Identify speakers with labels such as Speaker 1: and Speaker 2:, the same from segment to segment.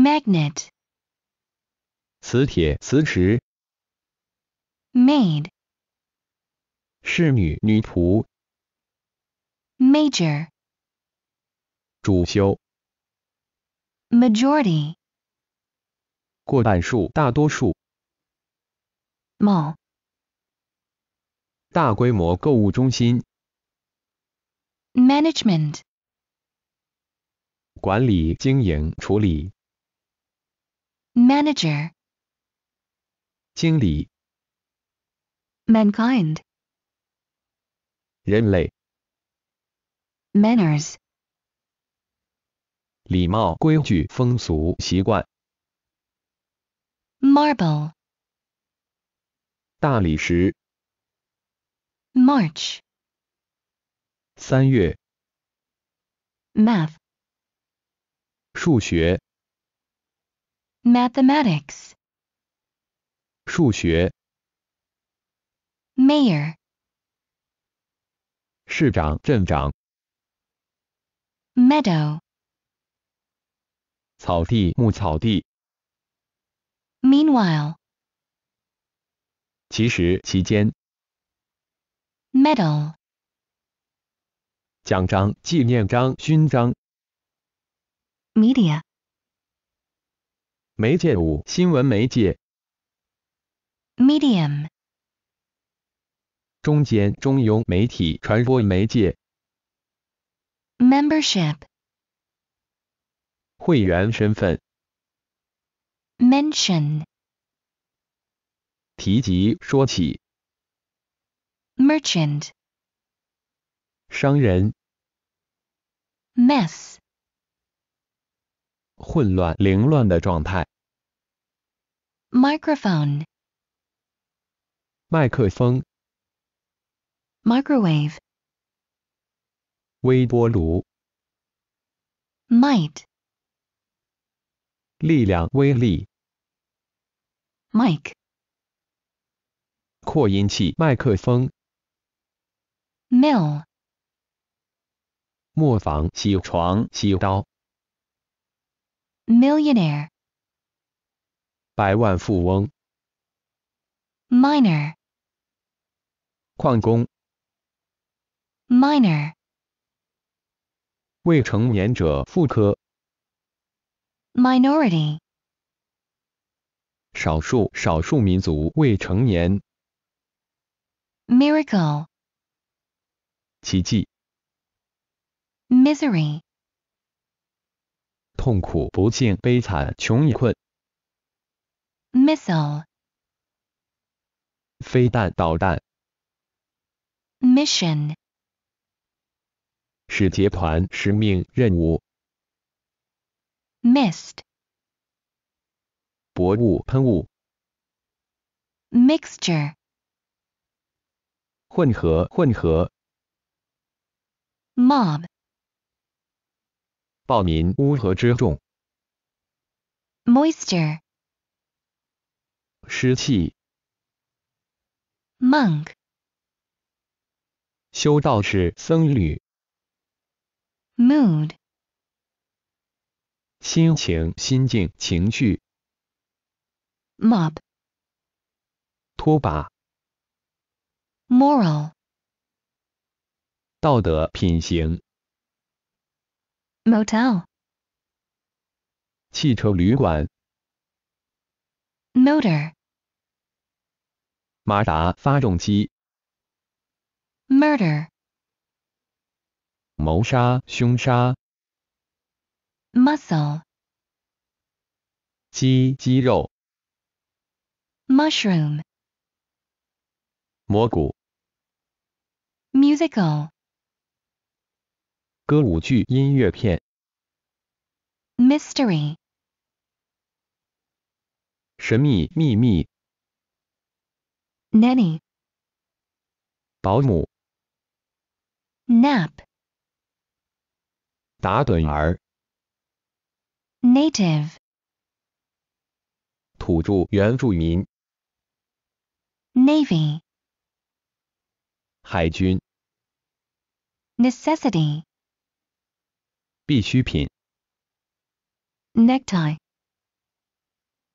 Speaker 1: magnet,
Speaker 2: 磁铁、磁石。
Speaker 1: maid,
Speaker 2: 侍女、女仆。
Speaker 1: major,
Speaker 2: 主修。
Speaker 1: majority,
Speaker 2: 过半数、大多数。
Speaker 1: mall,
Speaker 2: 大规模购物中心。
Speaker 1: management,
Speaker 2: 管理、经营、处理。
Speaker 1: manager,
Speaker 2: 经理。
Speaker 1: mankind,
Speaker 2: 人类。
Speaker 1: manners,
Speaker 2: 礼貌、规矩、风俗、习惯。
Speaker 1: marble,
Speaker 2: 大理石。
Speaker 1: march,
Speaker 2: 3月。
Speaker 1: math,
Speaker 2: 数学。
Speaker 1: mathematics,
Speaker 2: 数学。
Speaker 1: mayor,
Speaker 2: 市长、镇长。
Speaker 1: meadow,
Speaker 2: 草地、牧草地。
Speaker 1: meanwhile,
Speaker 2: 其实、期间。
Speaker 1: medal,
Speaker 2: 奖章、纪念章、勋章。
Speaker 1: media,
Speaker 2: 媒介物、新闻媒介。
Speaker 1: medium,
Speaker 2: 中间、中庸、媒体、传播媒介。
Speaker 1: membership,
Speaker 2: 会员身份。
Speaker 1: mention,
Speaker 2: 提及、说起。
Speaker 1: merchant,
Speaker 2: 商人。
Speaker 1: mess,
Speaker 2: 混乱、凌乱的状态。
Speaker 1: microphone,
Speaker 2: 麦克风。
Speaker 1: microwave,
Speaker 2: 微波炉。
Speaker 1: might,
Speaker 2: 力量、威力。
Speaker 1: mic,
Speaker 2: 扩音器、麦克风。
Speaker 1: mill,
Speaker 2: 磨坊、洗床、洗刀。
Speaker 1: millionaire,
Speaker 2: 百万富翁。
Speaker 1: minor,
Speaker 2: 矿工。
Speaker 1: minor,
Speaker 2: 未成年者妇科。
Speaker 1: minority,
Speaker 2: 少数、少数民族未成年。
Speaker 1: miracle,
Speaker 2: 奇迹。
Speaker 1: misery,
Speaker 2: 痛苦、不幸、悲惨、穷困。
Speaker 1: missile,
Speaker 2: 飞弹、导弹。
Speaker 1: mission,
Speaker 2: 使节团、使命、任务。
Speaker 1: mist,
Speaker 2: 薄雾、喷雾。
Speaker 1: mixture,
Speaker 2: 混合、混合。
Speaker 1: mob,
Speaker 2: 暴民、乌合之众。
Speaker 1: moisture,
Speaker 2: 湿气。
Speaker 1: monk,
Speaker 2: 修道士、僧侣。
Speaker 1: mood,
Speaker 2: 心情、心境、情绪。
Speaker 1: mob,
Speaker 2: 拖把。
Speaker 1: moral,
Speaker 2: 道德、品行。
Speaker 1: motel,
Speaker 2: 汽车旅馆。
Speaker 1: motor,
Speaker 2: 马达、发动机。
Speaker 1: murder,
Speaker 2: 谋杀、凶杀。
Speaker 1: muscle,
Speaker 2: 肌肉。
Speaker 1: mushroom,
Speaker 2: 蘑菇。
Speaker 1: musical,
Speaker 2: 歌舞剧、音乐片。
Speaker 1: mystery,
Speaker 2: 神秘、秘密。
Speaker 1: nanny,
Speaker 2: 保姆。
Speaker 1: nap,
Speaker 2: 打盹儿。
Speaker 1: native,
Speaker 2: 土著、原住民。
Speaker 1: navy,
Speaker 2: 海军。
Speaker 1: necessity,
Speaker 2: 必需品。
Speaker 1: necktie,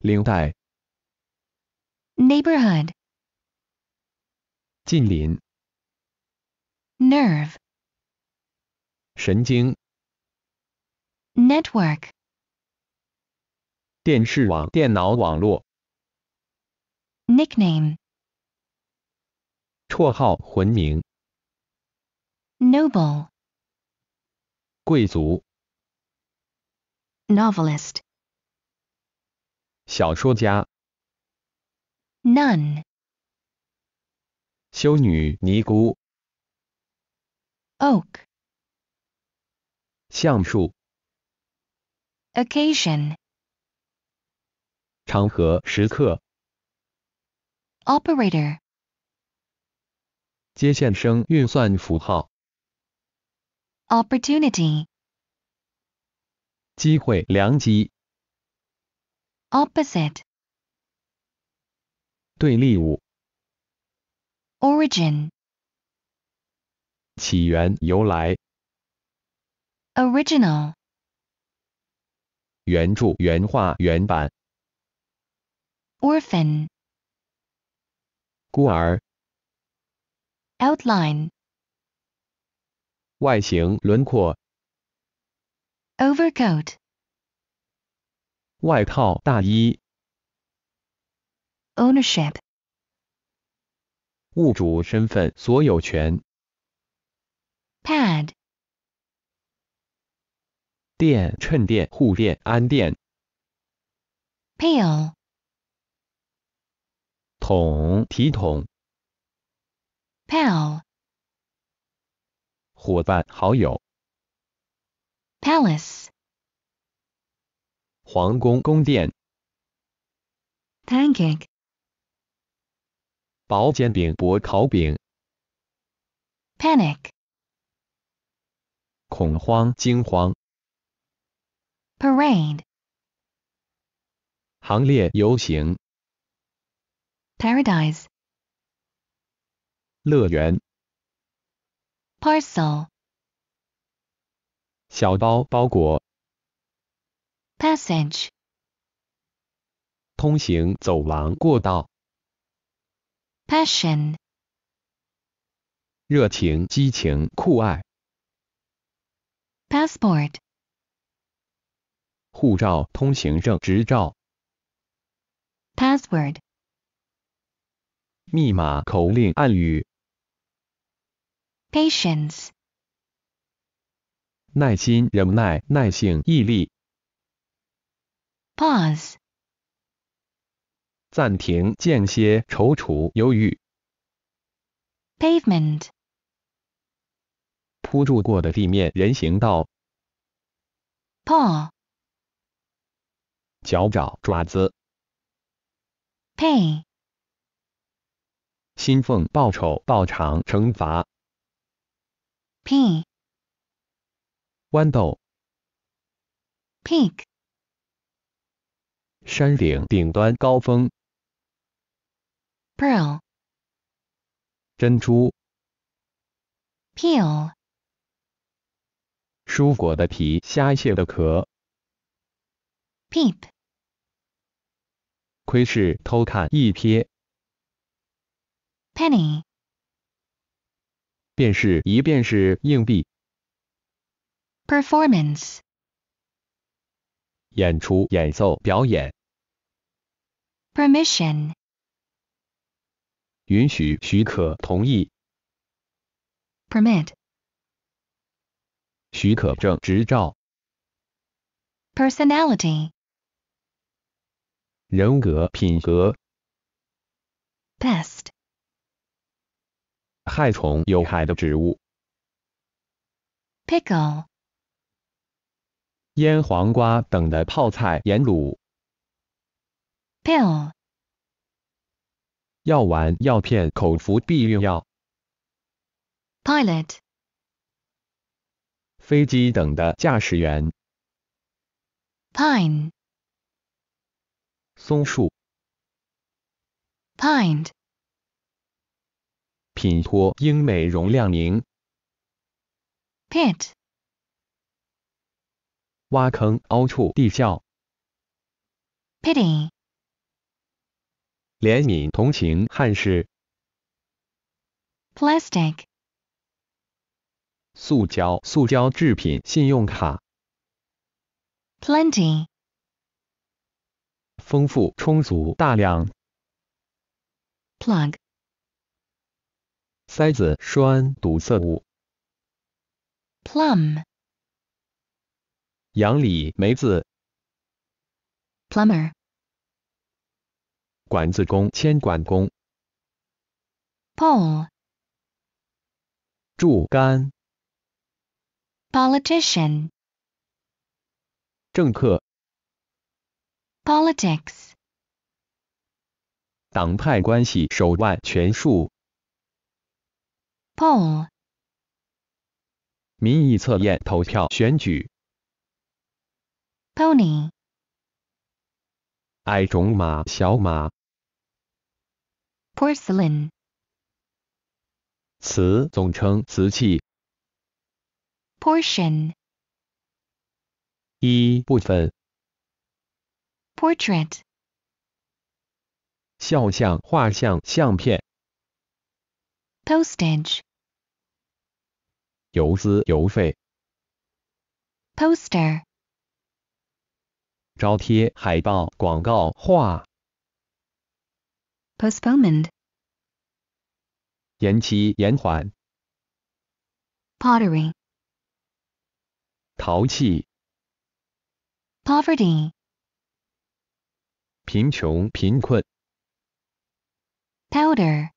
Speaker 2: 领带，
Speaker 1: neighborhood,
Speaker 2: 近邻，
Speaker 1: nerve,
Speaker 2: 神经，
Speaker 1: network,
Speaker 2: 电视网、电脑网络，
Speaker 1: nickname,
Speaker 2: 绰号、魂名，
Speaker 1: noble,
Speaker 2: 贵族，
Speaker 1: novelist,
Speaker 2: 小说家，
Speaker 1: nun,
Speaker 2: 修女、尼姑，
Speaker 1: oak,
Speaker 2: 橡树，
Speaker 1: occasion,
Speaker 2: 场合、时刻，
Speaker 1: operator,
Speaker 2: 接线生、运算符号，
Speaker 1: opportunity,
Speaker 2: 机会、良机，
Speaker 1: opposite,
Speaker 2: 对立物，
Speaker 1: origin,
Speaker 2: 起源、由来，
Speaker 1: original,
Speaker 2: 原著、原画、原版，
Speaker 1: orphan,
Speaker 2: 孤儿，
Speaker 1: outline,
Speaker 2: 外形、轮廓，
Speaker 1: overcoat,
Speaker 2: 外套、大衣，
Speaker 1: ownership,
Speaker 2: 物主身份、所有权，
Speaker 1: pad,
Speaker 2: 电、衬垫、护垫、安垫，
Speaker 1: pale,
Speaker 2: 桶、体统，
Speaker 1: pal,
Speaker 2: 伙伴、好友，
Speaker 1: palace,
Speaker 2: 皇宫、宫殿，
Speaker 1: pancake,
Speaker 2: 薄煎饼、薄烤饼，
Speaker 1: panic,
Speaker 2: 恐慌、惊慌，
Speaker 1: parade,
Speaker 2: 行列、游行，
Speaker 1: paradise,
Speaker 2: 乐园，
Speaker 1: parcel,
Speaker 2: 小包、包裹，
Speaker 1: passage,
Speaker 2: 通行、走廊、过道，
Speaker 1: passion,
Speaker 2: 热情、激情、酷爱，
Speaker 1: passport,
Speaker 2: 护照、通行证、执照，
Speaker 1: password,
Speaker 2: 密码、口令、暗语，
Speaker 1: patience,
Speaker 2: 耐心、忍耐、耐性、毅力，
Speaker 1: pause,
Speaker 2: 暂停、间歇、踌躇、犹豫，
Speaker 1: pavement,
Speaker 2: 铺筑过的地面、人行道，
Speaker 1: paw,
Speaker 2: 脚爪、爪子，
Speaker 1: pay,
Speaker 2: 薪俸、报酬、报偿、惩罚，
Speaker 1: pea,
Speaker 2: 豌豆，
Speaker 1: peak,
Speaker 2: 山顶、顶端、高峰，
Speaker 1: pearl,
Speaker 2: 珍珠，
Speaker 1: peel,
Speaker 2: 蔬果的皮、虾蟹的壳，
Speaker 1: peep,
Speaker 2: 窥视、偷看、一瞥，
Speaker 1: penny,
Speaker 2: 便是一便是硬币，
Speaker 1: performance,
Speaker 2: 演出、演奏、表演，
Speaker 1: permission,
Speaker 2: 允许、许可、同意，
Speaker 1: permit,
Speaker 2: 许可证、执照，
Speaker 1: personality,
Speaker 2: 人格、品格，
Speaker 1: pest,
Speaker 2: 害虫、有害的植物，
Speaker 1: pickle,
Speaker 2: 腌黄瓜等的泡菜、盐卤，
Speaker 1: pill,
Speaker 2: 药丸、药片、口服避孕药，
Speaker 1: pilot,
Speaker 2: 飞机等的驾驶员，
Speaker 1: pine,
Speaker 2: 松树，
Speaker 1: pined,
Speaker 2: 品托、英美、容量宁，
Speaker 1: pit,
Speaker 2: 挖坑、凹处、地窖，
Speaker 1: pity,
Speaker 2: 怜悯同情汉士。
Speaker 1: plastic,
Speaker 2: 塑胶制品信用卡。
Speaker 1: plenty,
Speaker 2: 丰富充足大量。
Speaker 1: plug,
Speaker 2: 塞子栓堵塞物。
Speaker 1: plum,
Speaker 2: 杨李梅子。
Speaker 1: plumber,
Speaker 2: 管子工铅管工。
Speaker 1: pole,
Speaker 2: 柱杆。
Speaker 1: politician,
Speaker 2: 政客。
Speaker 1: politics,
Speaker 2: 党派关系手腕权术。
Speaker 1: poll,
Speaker 2: 民意测验投票选举。
Speaker 1: pony,
Speaker 2: 矮种马小马。
Speaker 1: porcelain,
Speaker 2: 瓷总称瓷器。
Speaker 1: portion,
Speaker 2: 一部分。
Speaker 1: portrait,
Speaker 2: 肖像画像相片。
Speaker 1: postage,
Speaker 2: 邮资邮费。
Speaker 1: poster,
Speaker 2: 招贴海报广告画。
Speaker 1: postponement,
Speaker 2: 延期延缓。
Speaker 1: pottery,
Speaker 2: 陶器。
Speaker 1: poverty,
Speaker 2: 贫穷贫困。
Speaker 1: powder,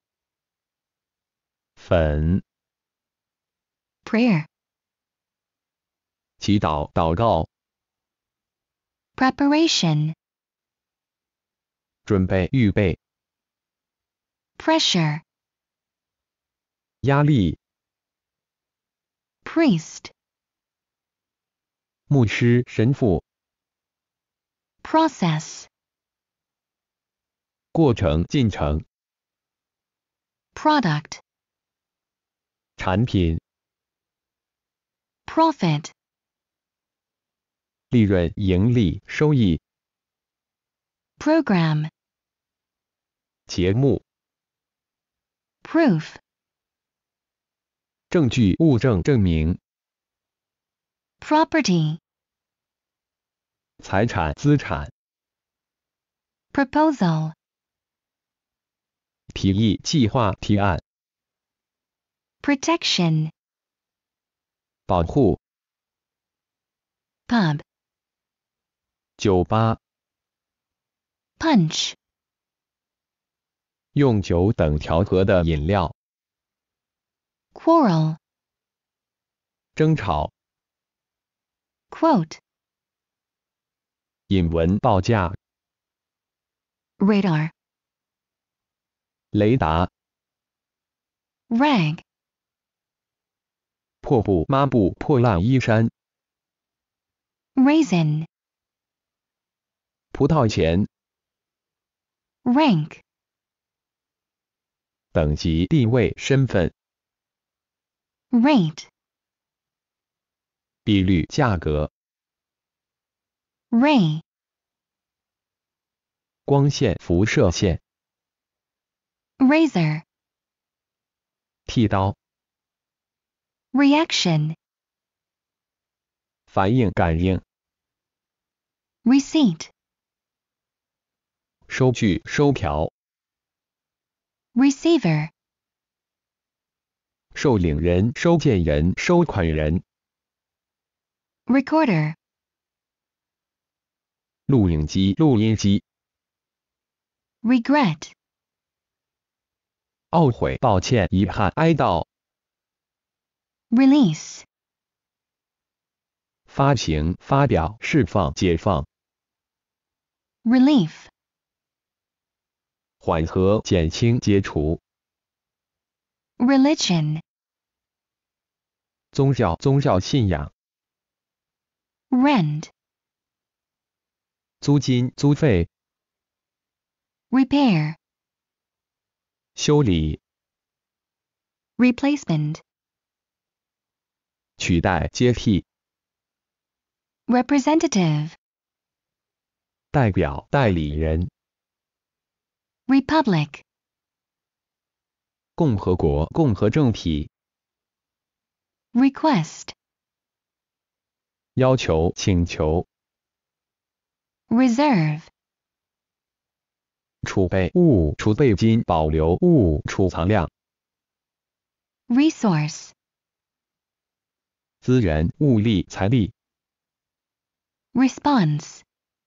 Speaker 2: 粉。
Speaker 1: prayer,
Speaker 2: 祈祷祷告。
Speaker 1: preparation,
Speaker 2: 准备预备。
Speaker 1: pressure,
Speaker 2: 压力。
Speaker 1: priest,
Speaker 2: 牧师神父。
Speaker 1: process,
Speaker 2: 过程进程。
Speaker 1: product,
Speaker 2: 产品。
Speaker 1: profit,
Speaker 2: 利润盈利收益。
Speaker 1: program,
Speaker 2: 节目。
Speaker 1: proof,
Speaker 2: 证据物证证明。
Speaker 1: property,
Speaker 2: 财产资产。
Speaker 1: proposal,
Speaker 2: 提议计划提案。
Speaker 1: protection,
Speaker 2: 保护。
Speaker 1: pub,
Speaker 2: 酒吧。
Speaker 1: punch,
Speaker 2: 用酒等调和的饮料。
Speaker 1: quarrel,
Speaker 2: 争吵。
Speaker 1: quote,
Speaker 2: 引文报价。
Speaker 1: radar,
Speaker 2: 雷达。
Speaker 1: rag,
Speaker 2: 破布抹布破烂衣衫。
Speaker 1: raisin,
Speaker 2: 葡萄钱。
Speaker 1: rank,
Speaker 2: 等级地位身份。
Speaker 1: rate,
Speaker 2: 比率价格。
Speaker 1: ray,
Speaker 2: 光线辐射线。
Speaker 1: razor,
Speaker 2: 剃刀。
Speaker 1: reaction,
Speaker 2: 反应感应。
Speaker 1: receipt,
Speaker 2: 收据收条。
Speaker 1: receiver,
Speaker 2: 受领人收件人收款人。
Speaker 1: recorder,
Speaker 2: 录影机录音机。
Speaker 1: regret,
Speaker 2: 懊悔抱歉遗憾哀悼。
Speaker 1: release,
Speaker 2: 发行发表释放解放。
Speaker 1: relief,
Speaker 2: 缓和减轻解除。
Speaker 1: religion,
Speaker 2: 宗教信仰。
Speaker 1: rent,
Speaker 2: 租金租费。
Speaker 1: repair,
Speaker 2: 修理。
Speaker 1: replacement,
Speaker 2: 取代接替。
Speaker 1: representative,
Speaker 2: 代表代理人。
Speaker 1: Republic.
Speaker 2: 共和国共和政体。
Speaker 1: Request.
Speaker 2: 要求请求。
Speaker 1: Reserve.
Speaker 2: 储备物储备金保留物储藏量。
Speaker 1: Resource.
Speaker 2: 资源物力财力。
Speaker 1: Response.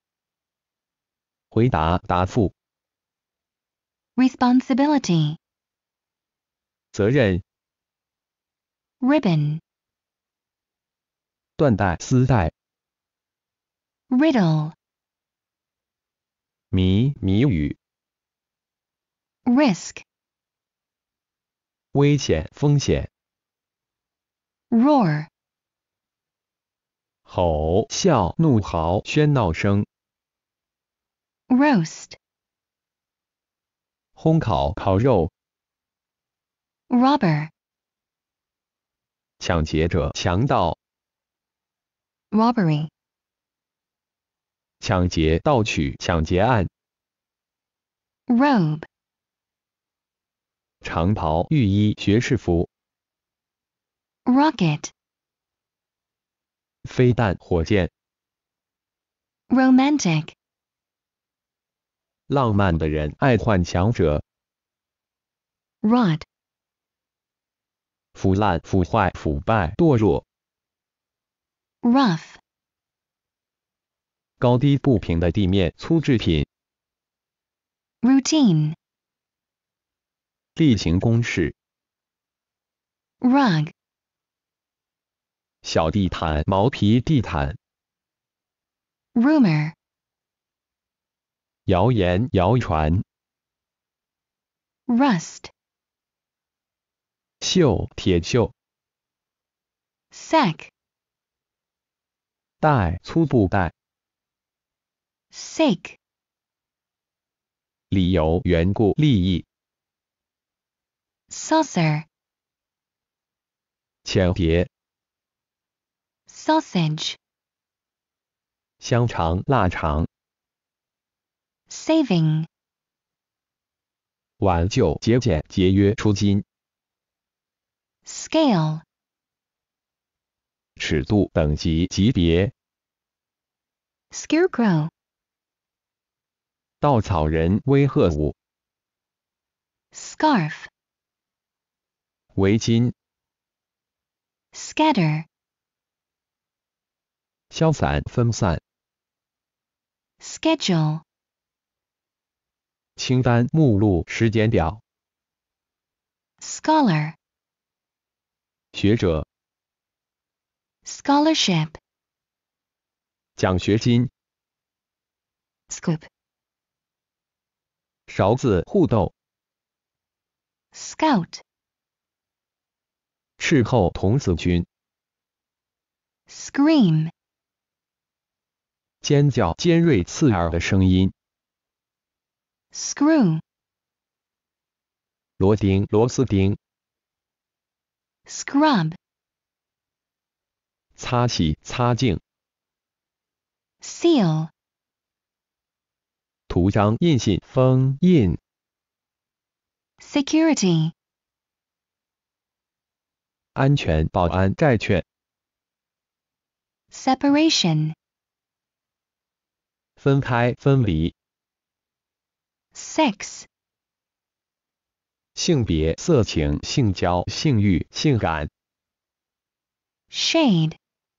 Speaker 2: 回答答复。
Speaker 1: Responsibility.
Speaker 2: 责任。
Speaker 1: Ribbon.
Speaker 2: 缎带丝带。
Speaker 1: Riddle.
Speaker 2: 谜语。
Speaker 1: Risk.
Speaker 2: 危险风险。
Speaker 1: Roar.
Speaker 2: 吼啸怒嚎喧闹声。
Speaker 1: Roast.
Speaker 2: 烘烤烤肉。
Speaker 1: Robber.
Speaker 2: 抢劫者强盗。
Speaker 1: Robbery.
Speaker 2: 抢劫盗取抢劫案。
Speaker 1: Robe.
Speaker 2: 长袍浴衣学士服。
Speaker 1: Rocket.
Speaker 2: 飞弹火箭。
Speaker 1: Romantic.
Speaker 2: 浪漫的人爱幻想者。
Speaker 1: Rot.
Speaker 2: 腐烂腐坏腐败堕落。
Speaker 1: Rough.
Speaker 2: 高低不平的地面粗制品。
Speaker 1: Routine.
Speaker 2: 例行公事。
Speaker 1: Rug.
Speaker 2: 小地毯毛皮地毯。
Speaker 1: Rumor.
Speaker 2: 谣言谣传。
Speaker 1: Rust.
Speaker 2: 锈铁锈。
Speaker 1: Sack.
Speaker 2: 带粗布带。
Speaker 1: Sake.
Speaker 2: 理由缘故利益。
Speaker 1: Saucer.
Speaker 2: 浅碟。
Speaker 1: Sausage.
Speaker 2: 香肠腊肠。
Speaker 1: Saving.
Speaker 2: 挽救节俭节约出金。
Speaker 1: Scale.
Speaker 2: 尺度等级级别。
Speaker 1: Scarecrow.
Speaker 2: 稻草人威吓物。
Speaker 1: Scarf.
Speaker 2: 围巾。
Speaker 1: Scatter.
Speaker 2: 消散分散。
Speaker 1: Schedule.
Speaker 2: 清单目录时间表。
Speaker 1: Scholar.
Speaker 2: 学者。
Speaker 1: Scholarship.
Speaker 2: 奖学金。
Speaker 1: Scoop.
Speaker 2: 勺子互斗。
Speaker 1: Scout.
Speaker 2: 斥候童子军。
Speaker 1: Scream.
Speaker 2: 尖叫尖锐刺耳的声音。
Speaker 1: Screw.
Speaker 2: 螺钉螺丝钉。
Speaker 1: Scrub.
Speaker 2: 擦洗擦净。
Speaker 1: Seal.
Speaker 2: 图章印信封印。
Speaker 1: Security.
Speaker 2: 安全保安债券。
Speaker 1: Separation.
Speaker 2: 分开分离。
Speaker 1: Sex.
Speaker 2: 性别色情性交性欲性感。
Speaker 1: Shade.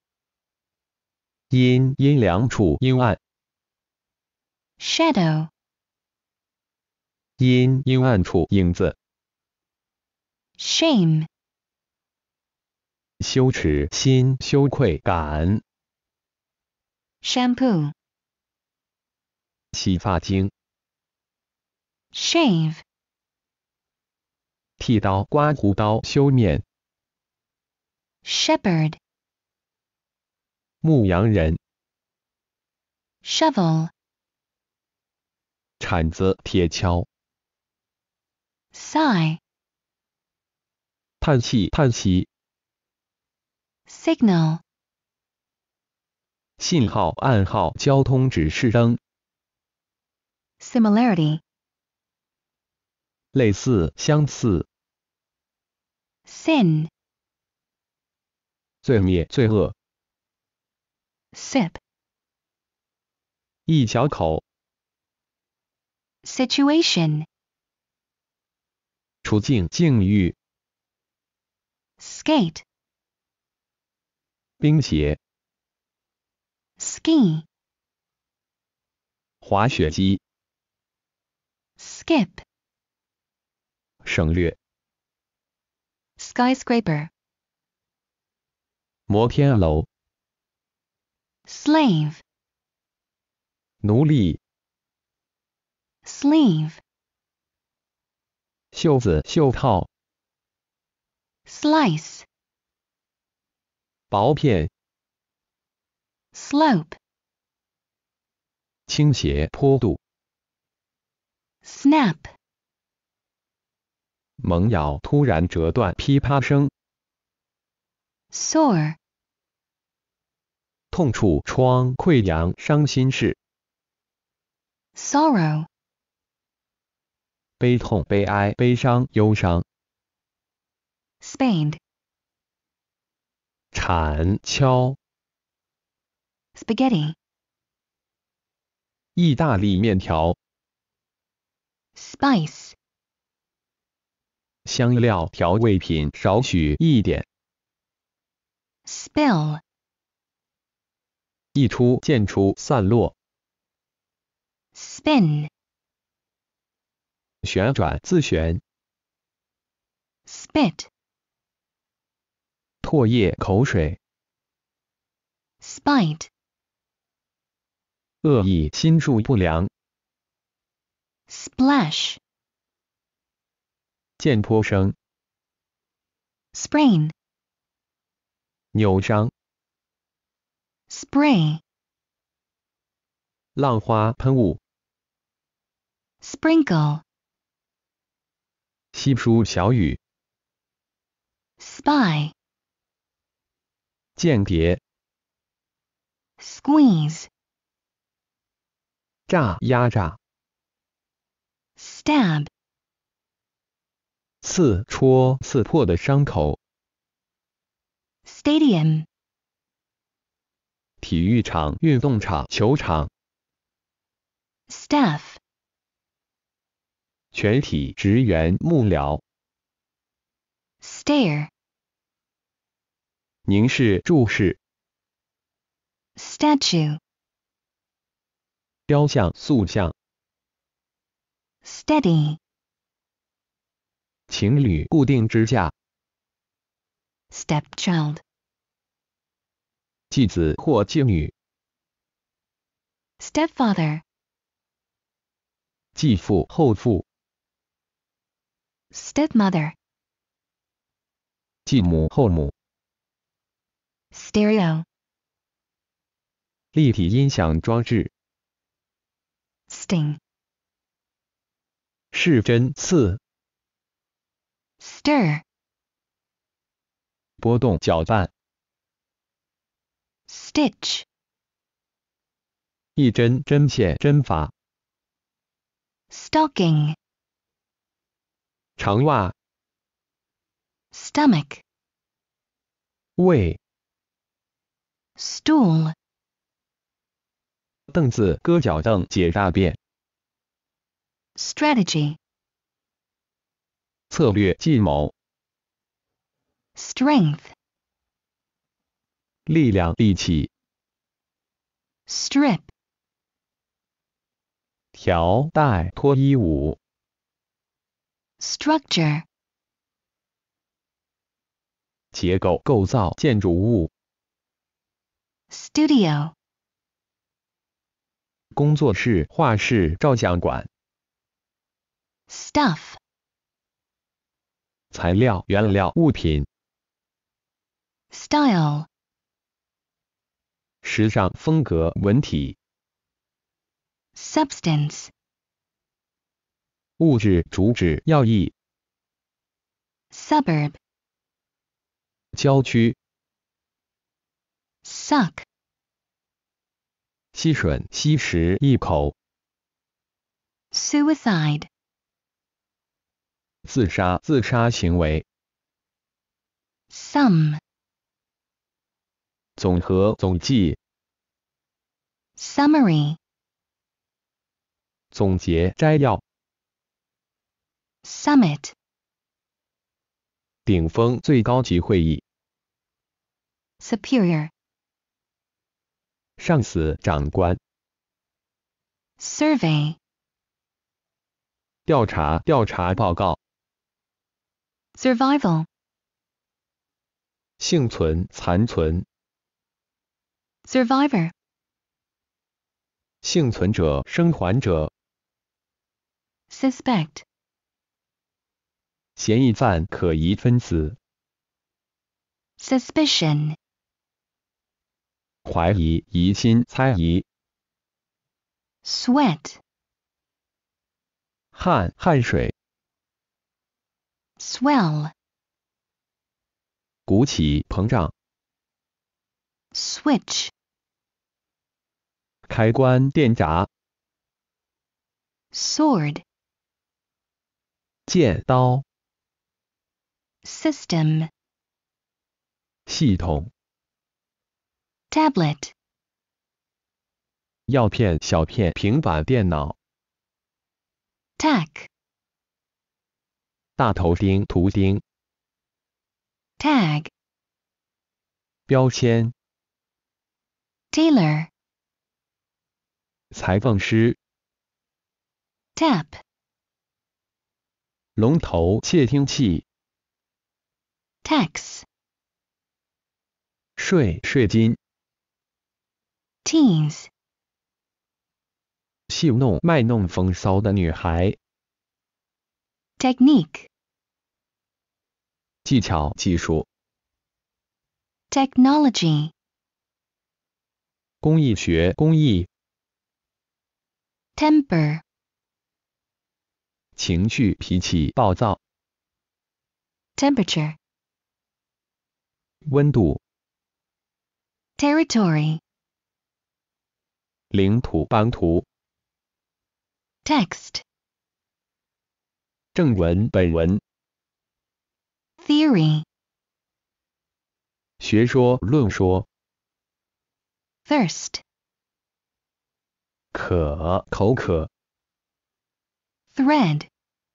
Speaker 2: 阴凉处阴暗。
Speaker 1: Shadow.
Speaker 2: 阴暗处影子。
Speaker 1: Shame.
Speaker 2: 羞耻心羞愧感。
Speaker 1: Shampoo.
Speaker 2: 洗发精。
Speaker 1: Shave.
Speaker 2: 剃刀刮胡刀修面。
Speaker 1: Shepherd.
Speaker 2: 牧羊人。
Speaker 1: Shovel.
Speaker 2: 铲子铁锹。
Speaker 1: Sigh.
Speaker 2: 叹气叹息。
Speaker 1: Signal.
Speaker 2: 信号暗号交通指示灯。
Speaker 1: Similarity.
Speaker 2: 类似、相似。
Speaker 1: sin,
Speaker 2: 罪孽、罪恶。
Speaker 1: sip,
Speaker 2: 一小口。
Speaker 1: situation,
Speaker 2: 处境、境遇。
Speaker 1: skate,
Speaker 2: 冰鞋。
Speaker 1: ski,
Speaker 2: 滑雪机。
Speaker 1: skip,
Speaker 2: 省略。
Speaker 1: skyscraper,
Speaker 2: 摩天楼。
Speaker 1: slave,
Speaker 2: 奴隶。
Speaker 1: sleeve,
Speaker 2: 袖子、袖套。
Speaker 1: slice,
Speaker 2: 薄片。
Speaker 1: slope,
Speaker 2: 倾斜、坡度。
Speaker 1: snap,
Speaker 2: 猛咬、突然折断、噼啪声。
Speaker 1: sore,
Speaker 2: 痛处、疮、溃疡、伤心事。
Speaker 1: sorrow,
Speaker 2: 悲痛、悲哀、悲伤、忧伤。
Speaker 1: spade,
Speaker 2: 铲、锹。
Speaker 1: spaghetti,
Speaker 2: 意大利面条。
Speaker 1: spice,
Speaker 2: 香料、调味品少许一点。
Speaker 1: spill,
Speaker 2: 溢出、溅出、散落。
Speaker 1: spin,
Speaker 2: 旋转、自旋。
Speaker 1: spit,
Speaker 2: 唾液、口水。
Speaker 1: spite,
Speaker 2: 恶意、心术不良。
Speaker 1: splash,
Speaker 2: 溅泼声。
Speaker 1: sprain,
Speaker 2: 扭伤。
Speaker 1: spray,
Speaker 2: 浪花喷雾。
Speaker 1: sprinkle,
Speaker 2: 稀疏小雨。
Speaker 1: spy,
Speaker 2: 间谍。
Speaker 1: squeeze,
Speaker 2: 炸、压榨。
Speaker 1: stab,
Speaker 2: 刺、戳、刺破的伤口。
Speaker 1: stadium,
Speaker 2: 体育场、运动场、球场。
Speaker 1: staff,
Speaker 2: 全体职员、幕僚。
Speaker 1: stare,
Speaker 2: 凝视、注视。
Speaker 1: statue,
Speaker 2: 雕像、塑像。
Speaker 1: steady,
Speaker 2: 情侣固定支架。
Speaker 1: stepchild,
Speaker 2: 继子或继女。
Speaker 1: stepfather,
Speaker 2: 继父、后父。
Speaker 1: stepmother,
Speaker 2: 继母、后母。
Speaker 1: stereo,
Speaker 2: 立体音响装置。
Speaker 1: sting,
Speaker 2: 视针、刺。
Speaker 1: stir,
Speaker 2: 波动、搅拌。
Speaker 1: stitch,
Speaker 2: 一针、针线、针法。
Speaker 1: stocking,
Speaker 2: 长袜。
Speaker 1: stomach,
Speaker 2: 胃。
Speaker 1: stool,
Speaker 2: 凳子、搁脚凳、解大便。
Speaker 1: strategy,
Speaker 2: 策略、计谋。
Speaker 1: strength,
Speaker 2: 力量、力气。
Speaker 1: strip,
Speaker 2: 条带、脱衣舞。
Speaker 1: structure,
Speaker 2: 结构、构造、建筑物。
Speaker 1: studio,
Speaker 2: 工作室、画室、照相馆。
Speaker 1: stuff,
Speaker 2: 材料、原料、物品。
Speaker 1: style,
Speaker 2: 时尚、风格、文体。
Speaker 1: substance,
Speaker 2: 物质、主旨、要义。
Speaker 1: suburb,
Speaker 2: 郊区。
Speaker 1: suck,
Speaker 2: 吸吮、吸食一口。
Speaker 1: suicide,
Speaker 2: 自杀行为。
Speaker 1: sum,
Speaker 2: 总和总计
Speaker 1: summary,
Speaker 2: 总结摘要
Speaker 1: summit,
Speaker 2: 顶峰最高级会议
Speaker 1: superior,
Speaker 2: 上司长官
Speaker 1: survey,
Speaker 2: 调查报告
Speaker 1: survival,
Speaker 2: 幸存残存
Speaker 1: survivor,
Speaker 2: 幸存者生还者
Speaker 1: suspect,
Speaker 2: 嫌疑犯可疑分子
Speaker 1: suspicion,
Speaker 2: 怀疑疑心猜疑
Speaker 1: sweat,
Speaker 2: 汗水
Speaker 1: swell,
Speaker 2: 鼓起膨胀
Speaker 1: switch,
Speaker 2: 开关电闸
Speaker 1: sword,
Speaker 2: 剑刀
Speaker 1: system,
Speaker 2: 系统
Speaker 1: tablet,
Speaker 2: 药片小片平板电脑
Speaker 1: tack,
Speaker 2: 大头钉图钉
Speaker 1: tag,
Speaker 2: 标签
Speaker 1: tailor,
Speaker 2: 裁缝师
Speaker 1: tap,
Speaker 2: 龙头窃听器
Speaker 1: tax,
Speaker 2: 税金
Speaker 1: teens,
Speaker 2: 戏弄卖弄风骚的女孩
Speaker 1: technique,
Speaker 2: 技巧技术
Speaker 1: technology,
Speaker 2: 工艺学工艺
Speaker 1: temper,
Speaker 2: 情绪脾气暴躁
Speaker 1: temperature,
Speaker 2: 温度
Speaker 1: territory,
Speaker 2: 领土邦图
Speaker 1: text,
Speaker 2: 正文本文
Speaker 1: theory,
Speaker 2: 学说论说
Speaker 1: thirst,
Speaker 2: 口渴
Speaker 1: thread,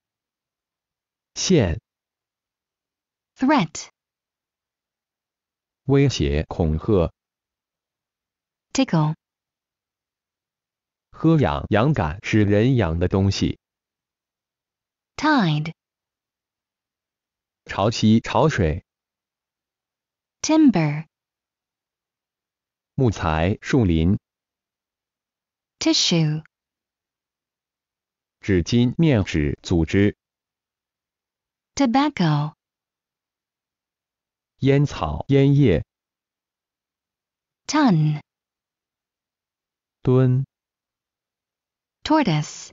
Speaker 2: 线
Speaker 1: threat,
Speaker 2: 威胁恐吓
Speaker 1: tickle,
Speaker 2: 喝养感使人痒的东西
Speaker 1: tide,
Speaker 2: 潮汐潮水
Speaker 1: timber,
Speaker 2: 木材树林
Speaker 1: tissue,
Speaker 2: 纸巾面纸组织
Speaker 1: tobacco,
Speaker 2: 烟草烟叶
Speaker 1: ton,
Speaker 2: 蹲
Speaker 1: tortoise,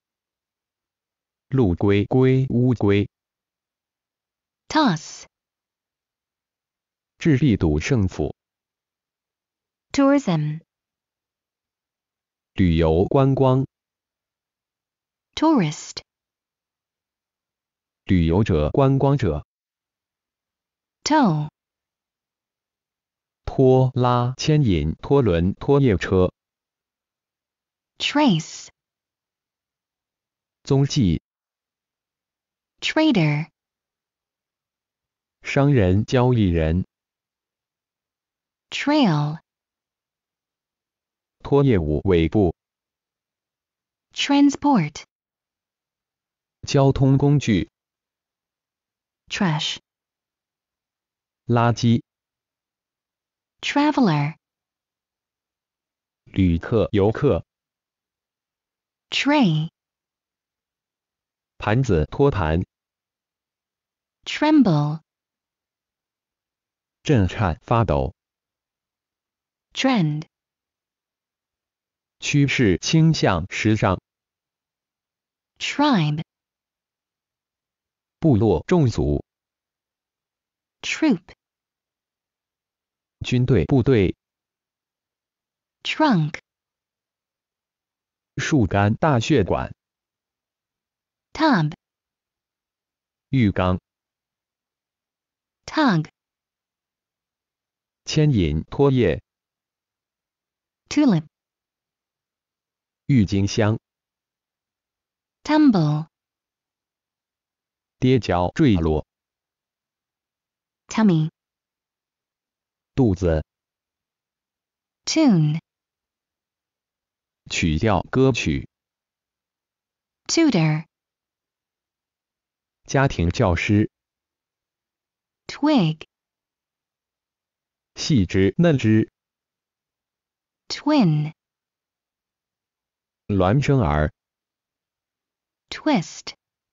Speaker 2: 陆龟乌龟
Speaker 1: toss,
Speaker 2: 智力赌胜负
Speaker 1: tourism,
Speaker 2: 旅游观光
Speaker 1: tourist,
Speaker 2: 旅游者观光者
Speaker 1: tow,
Speaker 2: 拖拉牵引拖轮拖曳车
Speaker 1: trace,
Speaker 2: 踪迹
Speaker 1: trader,
Speaker 2: 商人交易人
Speaker 1: trail,
Speaker 2: 拖业务尾部
Speaker 1: transport,
Speaker 2: 交通工具
Speaker 1: trash,
Speaker 2: 垃圾
Speaker 1: traveler,
Speaker 2: 旅客游客
Speaker 1: tray,
Speaker 2: 盘子托盘
Speaker 1: tremble,
Speaker 2: 震颤发抖
Speaker 1: trend,
Speaker 2: 趋势倾向时尚
Speaker 1: tribe,
Speaker 2: 部落种族
Speaker 1: troop,
Speaker 2: 军队部队
Speaker 1: trunk,
Speaker 2: 树干大血管
Speaker 1: tub,
Speaker 2: 浴缸、
Speaker 1: tug,
Speaker 2: 牵引拖曳、
Speaker 1: tulip,
Speaker 2: 郁金香、
Speaker 1: tumble,
Speaker 2: 跌跤坠落、
Speaker 1: tummy,
Speaker 2: 肚子、
Speaker 1: tune,
Speaker 2: 曲调歌曲、
Speaker 1: tutor,
Speaker 2: 家庭教师、
Speaker 1: twig,
Speaker 2: 细枝嫩枝、
Speaker 1: twin,
Speaker 2: 孪生儿、
Speaker 1: twist,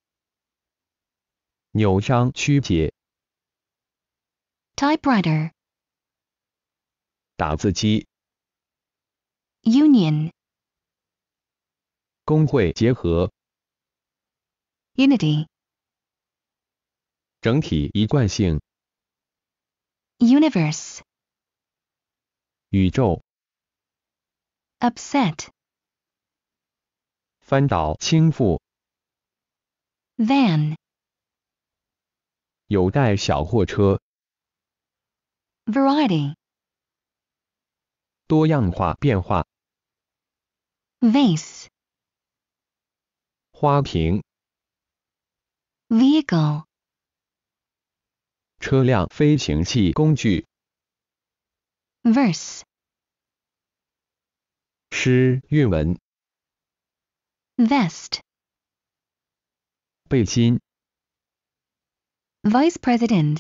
Speaker 2: 扭伤曲解、
Speaker 1: typewriter,
Speaker 2: 打字机、
Speaker 1: union,
Speaker 2: 工会结合、
Speaker 1: unity,
Speaker 2: 整体一贯性、
Speaker 1: universe,
Speaker 2: 宇宙、
Speaker 1: upset,
Speaker 2: 翻倒倾覆、
Speaker 1: van,
Speaker 2: 有带小货车、
Speaker 1: variety,
Speaker 2: 多样化变化、
Speaker 1: vase,
Speaker 2: 花瓶、
Speaker 1: vehicle,
Speaker 2: 车辆飞行器工具、
Speaker 1: verse,
Speaker 2: 诗韵文、
Speaker 1: vest,
Speaker 2: 背心、
Speaker 1: vice president,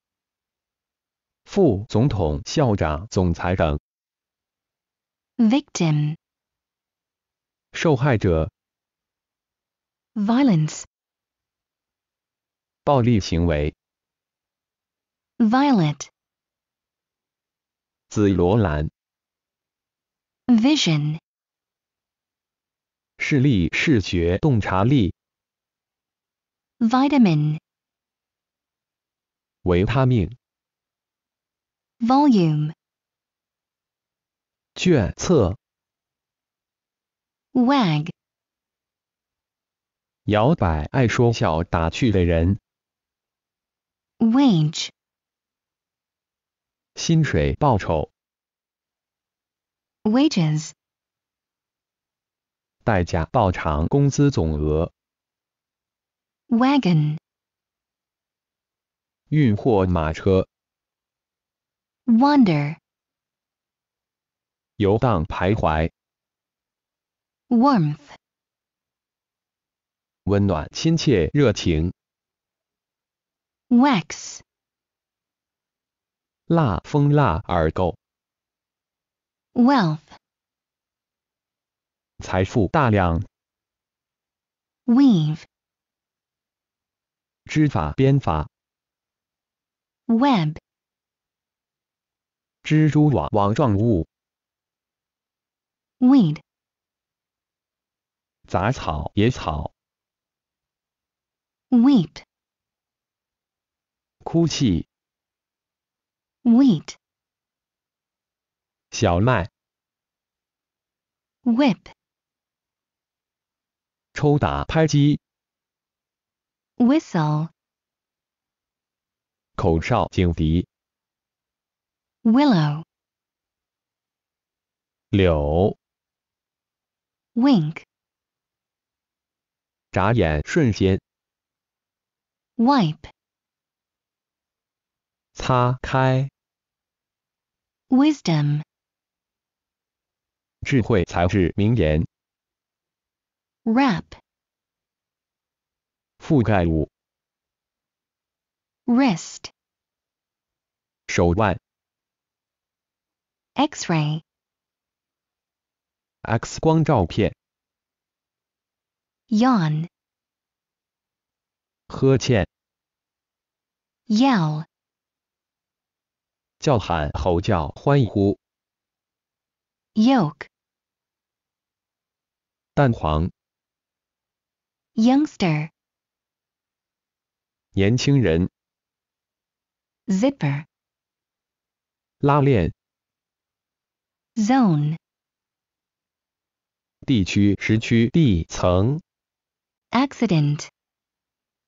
Speaker 2: 副总统、校长、总裁等、
Speaker 1: victim,
Speaker 2: 受害者、
Speaker 1: violence,
Speaker 2: 暴力行为、
Speaker 1: violet,
Speaker 2: 紫罗兰、
Speaker 1: vision,
Speaker 2: 视力、视觉、洞察力、
Speaker 1: vitamin,
Speaker 2: 维他命、
Speaker 1: volume,
Speaker 2: 卷册、
Speaker 1: wag,
Speaker 2: 摇摆、爱说笑打趣的人、
Speaker 1: wage,
Speaker 2: 薪水、报酬、
Speaker 1: wages,
Speaker 2: 代价、报偿、工资总额、
Speaker 1: wagon,
Speaker 2: 运货马车、
Speaker 1: wander,
Speaker 2: 游荡徘徊、
Speaker 1: warmth,
Speaker 2: 温暖亲切热情、
Speaker 1: wax,
Speaker 2: 辣风辣耳垢、
Speaker 1: wealth,
Speaker 2: 财富大量、
Speaker 1: weave,
Speaker 2: 织法编法、
Speaker 1: web,
Speaker 2: 蜘蛛网网状物、
Speaker 1: weed,
Speaker 2: 杂草野草、
Speaker 1: weep,
Speaker 2: 哭泣、
Speaker 1: wheat,
Speaker 2: 小麦、
Speaker 1: whip,
Speaker 2: 抽打拍击、
Speaker 1: whistle,
Speaker 2: 口哨警笛、
Speaker 1: willow,
Speaker 2: 柳、
Speaker 1: wink,
Speaker 2: 眨眼瞬间、
Speaker 1: wipe,
Speaker 2: 擦开、
Speaker 1: wisdom,
Speaker 2: 智慧才智名言、
Speaker 1: wrap,
Speaker 2: 覆盖物、
Speaker 1: wrist,
Speaker 2: 手腕、
Speaker 1: x-ray,
Speaker 2: X 光照片、
Speaker 1: yawn,
Speaker 2: 呵欠、
Speaker 1: yell,
Speaker 2: 叫喊吼叫欢呼、
Speaker 1: yoke,
Speaker 2: 蛋黄、
Speaker 1: youngster,
Speaker 2: 年轻人、
Speaker 1: zipper,
Speaker 2: 拉链、
Speaker 1: zone,
Speaker 2: 地区时区地层、
Speaker 1: accident,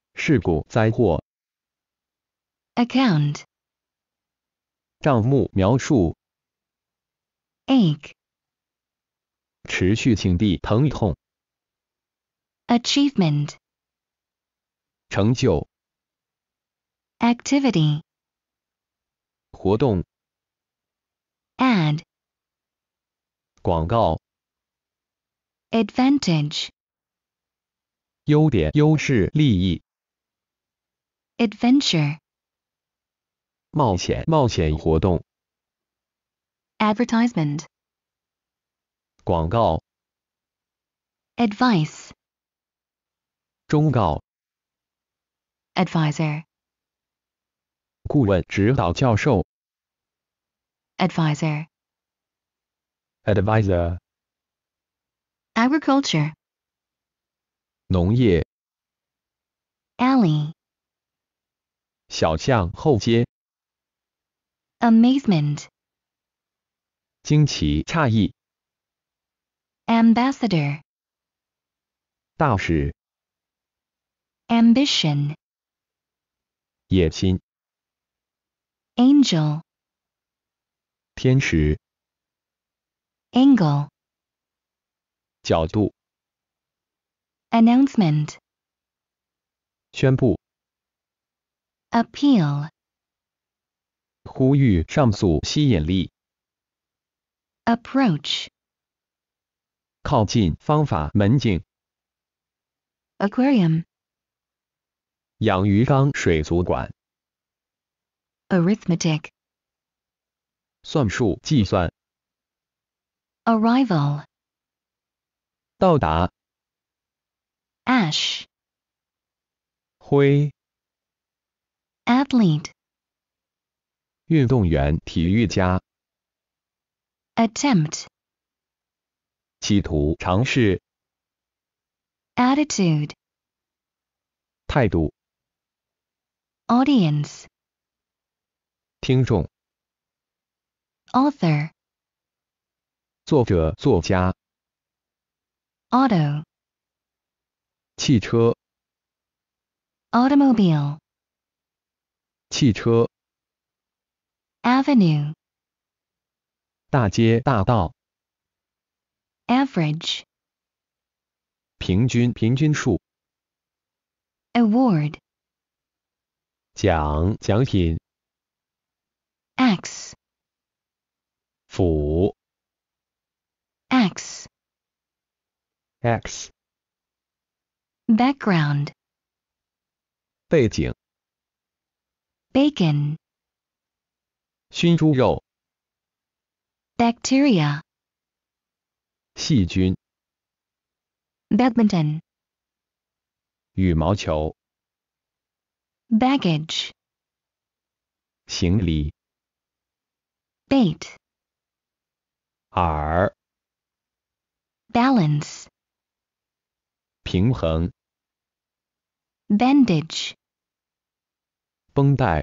Speaker 2: 事故、灾祸。
Speaker 1: account,
Speaker 2: 账目描述
Speaker 1: ache,
Speaker 2: 持续性地疼痛、
Speaker 1: achievement,
Speaker 2: 成就、
Speaker 1: activity,
Speaker 2: 活动、
Speaker 1: ad,
Speaker 2: 广告、
Speaker 1: advantage,
Speaker 2: 优点、优势、利益、
Speaker 1: adventure,
Speaker 2: 冒险活动、
Speaker 1: advertisement,
Speaker 2: 广告、
Speaker 1: advice,
Speaker 2: 忠告、
Speaker 1: advisor,
Speaker 2: 顾问、指导教授、
Speaker 1: advisor,
Speaker 2: advisor、
Speaker 1: agriculture,
Speaker 2: 农业、
Speaker 1: alley,
Speaker 2: 小巷、后街、
Speaker 1: amazement,
Speaker 2: 惊奇、诧异、
Speaker 1: ambassador,
Speaker 2: 大使、
Speaker 1: ambition,
Speaker 2: 野心、
Speaker 1: angel,
Speaker 2: 天使、
Speaker 1: angle,
Speaker 2: 角度、
Speaker 1: announcement,
Speaker 2: 宣布、
Speaker 1: appeal,
Speaker 2: 呼吁、上诉、吸引力、
Speaker 1: approach,
Speaker 2: 靠近、方法、门径、
Speaker 1: aquarium,
Speaker 2: 养鱼缸、水族馆、
Speaker 1: arithmetic,
Speaker 2: 算术、计算、
Speaker 1: arrival,
Speaker 2: 到达、
Speaker 1: ash,
Speaker 2: 灰、
Speaker 1: athlete,
Speaker 2: 运动员、体育家、
Speaker 1: attempt,
Speaker 2: 企图、尝试、
Speaker 1: attitude,
Speaker 2: 态度、
Speaker 1: audience,
Speaker 2: 听众、
Speaker 1: author,
Speaker 2: 作者、作家、
Speaker 1: auto,
Speaker 2: 汽车、
Speaker 1: automobile,
Speaker 2: 汽车、
Speaker 1: avenue,
Speaker 2: 大街、大道、
Speaker 1: average,
Speaker 2: 平均数、
Speaker 1: award,
Speaker 2: 奖、奖品、
Speaker 1: axe,
Speaker 2: 斧、
Speaker 1: axe,
Speaker 2: X、
Speaker 1: background,
Speaker 2: 背景、
Speaker 1: bacon,
Speaker 2: 熏猪肉、
Speaker 1: bacteria,
Speaker 2: 细菌、
Speaker 1: badminton,
Speaker 2: 羽毛球、
Speaker 1: baggage,
Speaker 2: 行李、
Speaker 1: bait,
Speaker 2: 饵、
Speaker 1: balance,
Speaker 2: 平衡、
Speaker 1: bandage,
Speaker 2: 绷带、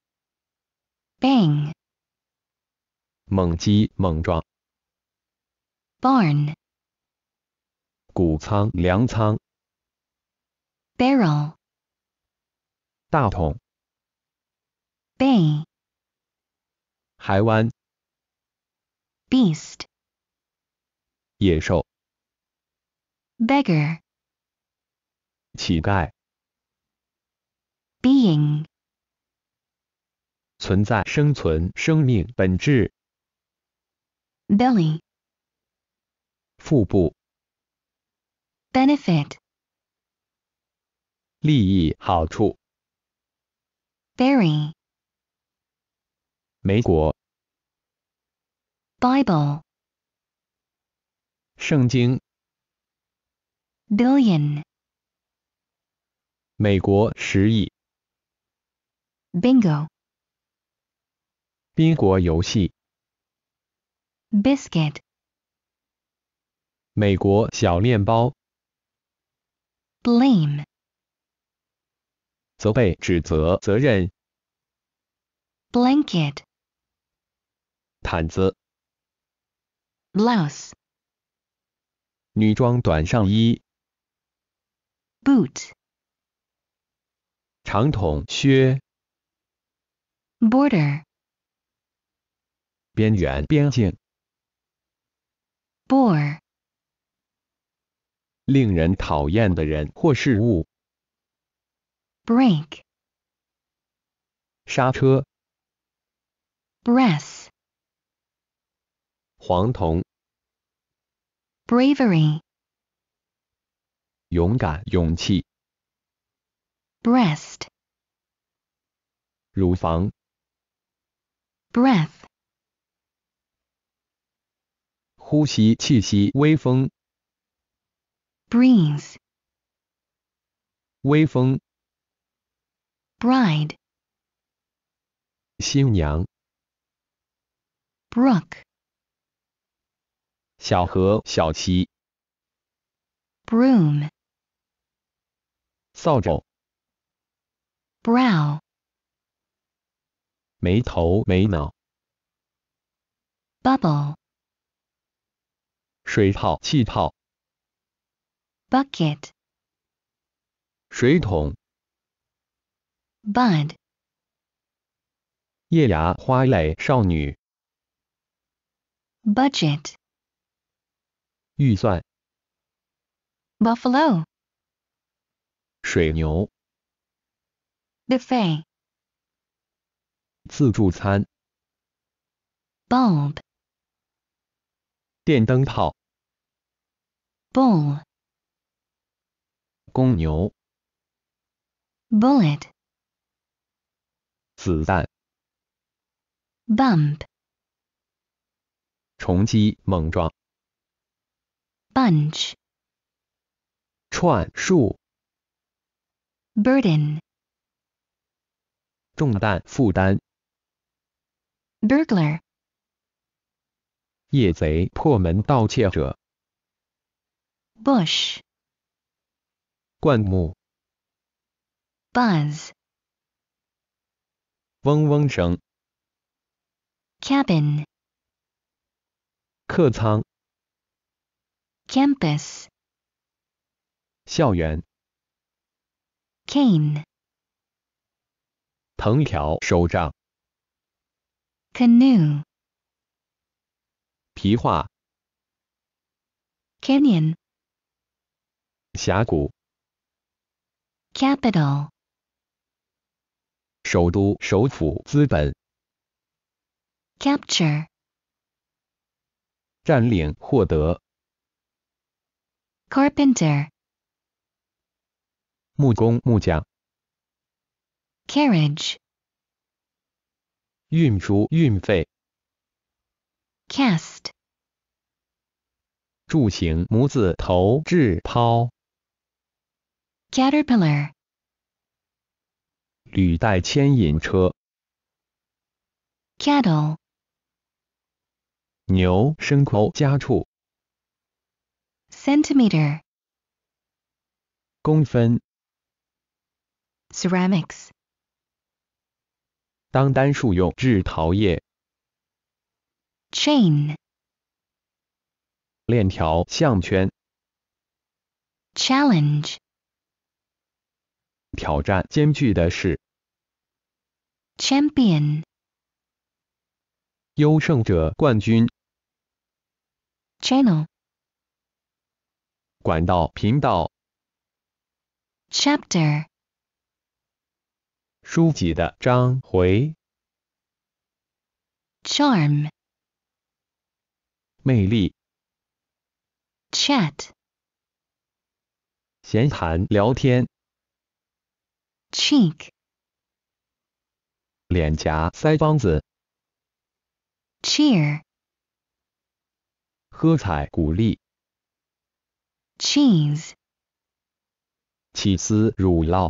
Speaker 1: bang,
Speaker 2: 猛击、猛撞、
Speaker 1: barn,
Speaker 2: 谷仓、粮仓、
Speaker 1: barrel,
Speaker 2: 大桶、
Speaker 1: bay,
Speaker 2: 海湾、
Speaker 1: beast,
Speaker 2: 野兽、
Speaker 1: beggar,
Speaker 2: 乞丐、
Speaker 1: being,
Speaker 2: 存在、生存、生命、本质、
Speaker 1: belly,
Speaker 2: 腹部、
Speaker 1: benefit,
Speaker 2: 利益、好处、
Speaker 1: berry,
Speaker 2: 美国、
Speaker 1: Bible,
Speaker 2: 圣经、
Speaker 1: billion,
Speaker 2: 美国10亿、
Speaker 1: bingo,
Speaker 2: 宾国游戏、
Speaker 1: biscuit,
Speaker 2: 美国小面包、
Speaker 1: blame,
Speaker 2: 责备、指责、责任、
Speaker 1: blanket,
Speaker 2: 毯子、
Speaker 1: blouse,
Speaker 2: 女装短上衣、
Speaker 1: boot,
Speaker 2: 长筒靴，
Speaker 1: border,
Speaker 2: 边缘边境，
Speaker 1: bore,
Speaker 2: 令人讨厌的人或事物，
Speaker 1: brake,
Speaker 2: 刹车，
Speaker 1: breath,
Speaker 2: 黄铜，
Speaker 1: bravery,
Speaker 2: 勇敢、勇气，
Speaker 1: breast,
Speaker 2: 乳房，
Speaker 1: breath,
Speaker 2: 呼吸气息，微风，
Speaker 1: breeze,
Speaker 2: 微风，
Speaker 1: bride,
Speaker 2: 新娘，
Speaker 1: brook,
Speaker 2: 小河、小溪，
Speaker 1: broom,
Speaker 2: 扫帚，
Speaker 1: brow,
Speaker 2: 没头没脑，
Speaker 1: bubble,
Speaker 2: 水泡、气泡，
Speaker 1: bucket,
Speaker 2: 水桶，
Speaker 1: bud,
Speaker 2: 叶芽花蕾少女，
Speaker 1: budget,
Speaker 2: 预算，
Speaker 1: buffalo,
Speaker 2: 水牛，
Speaker 1: buffet,
Speaker 2: 自助餐，
Speaker 1: bulb,
Speaker 2: 电灯泡，
Speaker 1: bull,
Speaker 2: 公牛，
Speaker 1: bullet,
Speaker 2: 子弹，
Speaker 1: bump,
Speaker 2: 冲击、猛撞，
Speaker 1: bunch,
Speaker 2: 串、数，
Speaker 1: burden,
Speaker 2: 重担、负担，
Speaker 1: burglar,
Speaker 2: 夜贼、破门盗窃者，
Speaker 1: bush,
Speaker 2: 灌木，
Speaker 1: buzz,
Speaker 2: 嗡嗡声，
Speaker 1: cabin,
Speaker 2: 客舱，
Speaker 1: campus,
Speaker 2: 校园，
Speaker 1: cane,
Speaker 2: 藤条、手杖，
Speaker 1: canoe,
Speaker 2: 皮划，
Speaker 1: canyon,
Speaker 2: 峡谷，
Speaker 1: capital,
Speaker 2: 首都、首府、资本，
Speaker 1: capture,
Speaker 2: 占领、获得，
Speaker 1: carpenter,
Speaker 2: 木工、木匠，
Speaker 1: carriage,
Speaker 2: 运输、运费，
Speaker 1: cast,
Speaker 2: 柱形、模字、投掷、抛，
Speaker 1: caterpillar,
Speaker 2: 履带牵引车，
Speaker 1: cattle,
Speaker 2: 牛、牲口、家畜，
Speaker 1: centimeter,
Speaker 2: 公分，
Speaker 1: ceramics,
Speaker 2: 当单数用制陶业，
Speaker 1: chain,
Speaker 2: 链条、项圈，
Speaker 1: challenge,
Speaker 2: 挑战艰巨的事，
Speaker 1: champion,
Speaker 2: 优胜者、冠军，
Speaker 1: channel,
Speaker 2: 管道、频道，
Speaker 1: chapter,
Speaker 2: 书籍的章回，
Speaker 1: charm,
Speaker 2: 魅力，
Speaker 1: chat,
Speaker 2: 闲谈、聊天，
Speaker 1: cheek,
Speaker 2: 脸颊、腮帮子，
Speaker 1: cheer,
Speaker 2: 喝彩、鼓励，
Speaker 1: cheese,
Speaker 2: 起司、乳酪，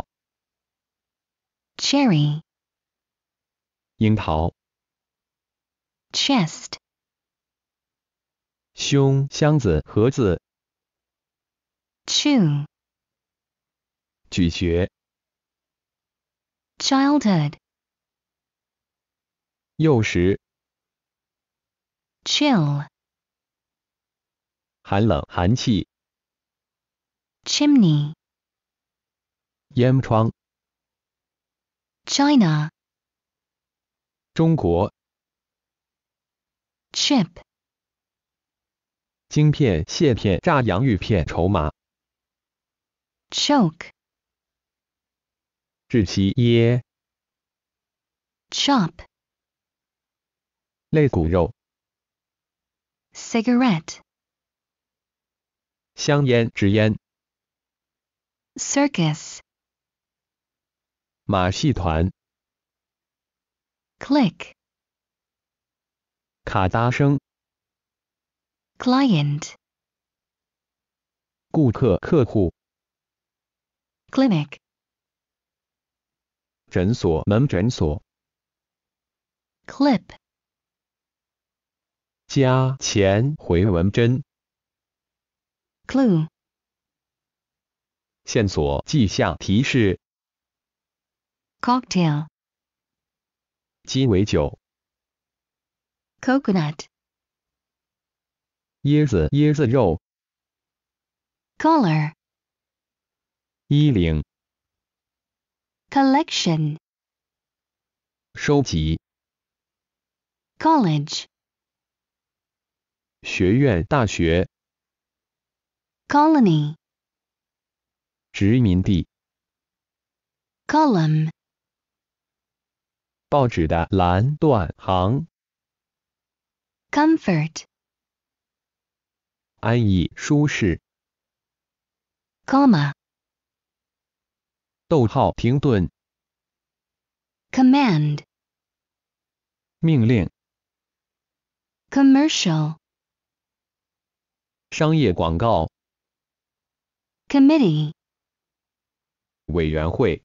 Speaker 1: cherry,
Speaker 2: 樱桃，
Speaker 1: chest,
Speaker 2: 胸、箱子、盒子，
Speaker 1: chew,
Speaker 2: 咀嚼，
Speaker 1: childhood,
Speaker 2: 幼时，
Speaker 1: chill,
Speaker 2: 寒冷、寒气，
Speaker 1: chimney,
Speaker 2: 烟窗，
Speaker 1: China,
Speaker 2: 中国。
Speaker 1: chip,
Speaker 2: 晶片、蟹片、炸洋芋片、筹码。
Speaker 1: choke,
Speaker 2: 窒息噎。
Speaker 1: chop,
Speaker 2: 肋骨肉。
Speaker 1: cigarette,
Speaker 2: 香烟、纸烟。
Speaker 1: circus,
Speaker 2: 马戏团。
Speaker 1: click,
Speaker 2: 卡达声。
Speaker 1: client,
Speaker 2: 顾客、客户。
Speaker 1: clinic,
Speaker 2: 诊所、门诊所。
Speaker 1: clip,
Speaker 2: 加前回纹针。
Speaker 1: clue,
Speaker 2: 线索、迹象、提示。
Speaker 1: cocktail,
Speaker 2: 鸡尾酒。
Speaker 1: coconut,
Speaker 2: 椰子、椰子肉。
Speaker 1: collar,
Speaker 2: 衣领。
Speaker 1: collection,
Speaker 2: 收集。
Speaker 1: college,
Speaker 2: 学院、大学。
Speaker 1: colony,
Speaker 2: 殖民地。
Speaker 1: column,
Speaker 2: 报纸的栏、段、行。
Speaker 1: comfort,
Speaker 2: 安逸、舒适。
Speaker 1: comma,
Speaker 2: 逗号、停顿。
Speaker 1: command,
Speaker 2: 命令。
Speaker 1: commercial,
Speaker 2: 商业广告。
Speaker 1: committee,
Speaker 2: 委员会。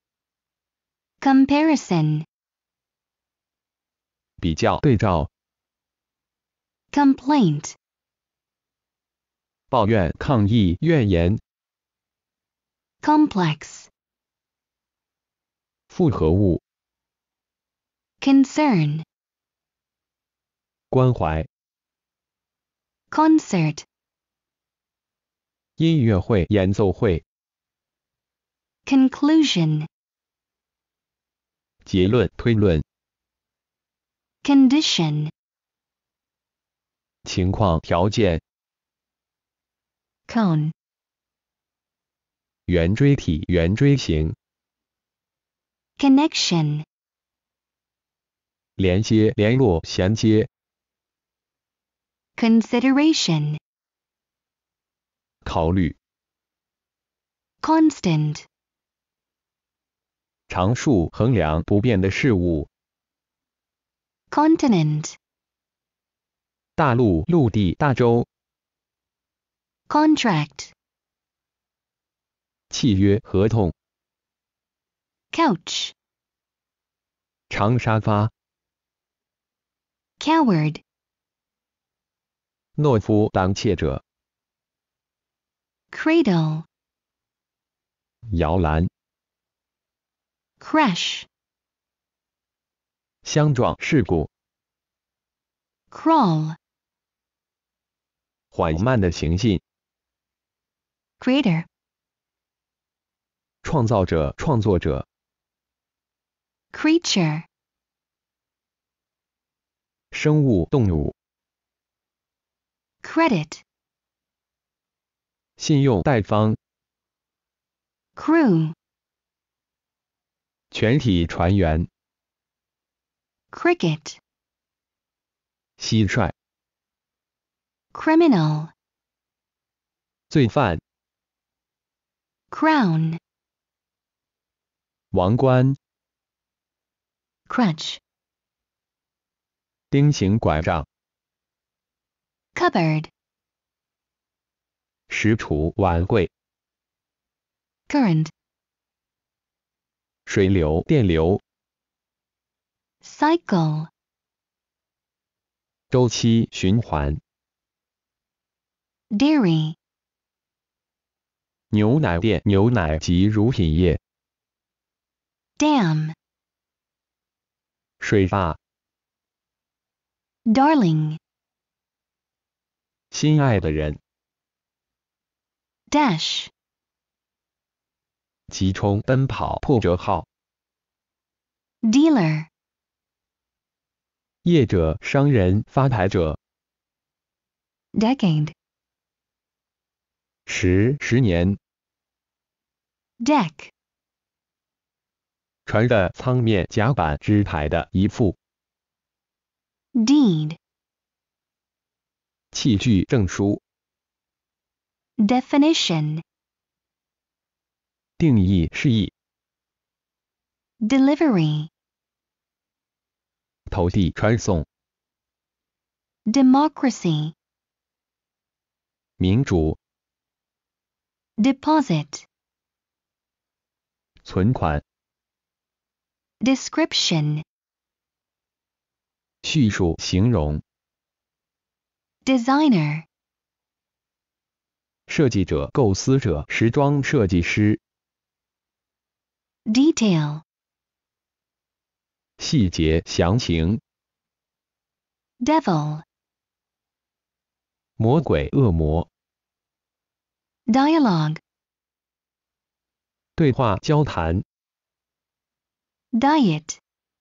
Speaker 1: comparison,
Speaker 2: 比较、对照。
Speaker 1: complaint,
Speaker 2: 抱怨、抗议、怨言。
Speaker 1: complex,
Speaker 2: 复合物。
Speaker 1: concern,
Speaker 2: 关怀。
Speaker 1: concert,
Speaker 2: 音乐会、演奏会。
Speaker 1: conclusion,
Speaker 2: 结论、推论。
Speaker 1: condition,
Speaker 2: 情况、条件。
Speaker 1: cone,
Speaker 2: 圆锥体、圆锥形。
Speaker 1: connection,
Speaker 2: 连接、联络、衔接。
Speaker 1: consideration,
Speaker 2: 考虑。
Speaker 1: constant,
Speaker 2: 常数、衡量不变的事物。
Speaker 1: continent,
Speaker 2: 大陆、陆地、大洲。
Speaker 1: contract,
Speaker 2: 契约、合同。
Speaker 1: couch,
Speaker 2: 长沙发。
Speaker 1: coward,
Speaker 2: 懦夫、胆怯者。
Speaker 1: cradle,
Speaker 2: 摇篮。
Speaker 1: crash,
Speaker 2: 相撞、事故。
Speaker 1: crawl,
Speaker 2: 缓慢的行进。
Speaker 1: creator,
Speaker 2: 创造者、创作者。
Speaker 1: creature,
Speaker 2: 生物、动物。
Speaker 1: credit,
Speaker 2: 信用贷方。
Speaker 1: crew,
Speaker 2: 全体船员。
Speaker 1: cricket,
Speaker 2: 蟋蟀。
Speaker 1: criminal,
Speaker 2: 罪犯。
Speaker 1: crown,
Speaker 2: 王冠。
Speaker 1: crutch,
Speaker 2: 钉形拐杖。
Speaker 1: cupboard,
Speaker 2: 食橱、碗柜。
Speaker 1: current,
Speaker 2: 水流、电流。
Speaker 1: cycle,
Speaker 2: 周期、循环。
Speaker 1: dairy,
Speaker 2: 牛奶店、牛奶及乳品业。
Speaker 1: dam,
Speaker 2: 水坝。
Speaker 1: darling,
Speaker 2: 心爱的人。
Speaker 1: dash,
Speaker 2: 急冲、奔跑、破折号。
Speaker 1: dealer,
Speaker 2: 业者、商人、发牌者。
Speaker 1: decade,
Speaker 2: 十年。
Speaker 1: deck,
Speaker 2: 船的舱面甲板支牌的一副。
Speaker 1: deed,
Speaker 2: 器具证书。
Speaker 1: definition,
Speaker 2: 定义释义。
Speaker 1: delivery,
Speaker 2: 投递传送。
Speaker 1: democracy,
Speaker 2: 民主。
Speaker 1: deposit,
Speaker 2: 存款。
Speaker 1: description,
Speaker 2: 叙述形容。
Speaker 1: designer,
Speaker 2: 设计者、构思者、时装设计师。
Speaker 1: detail,
Speaker 2: 细节详情。
Speaker 1: devil,
Speaker 2: 魔鬼、恶魔。
Speaker 1: dialogue,
Speaker 2: 对话交谈。
Speaker 1: diet,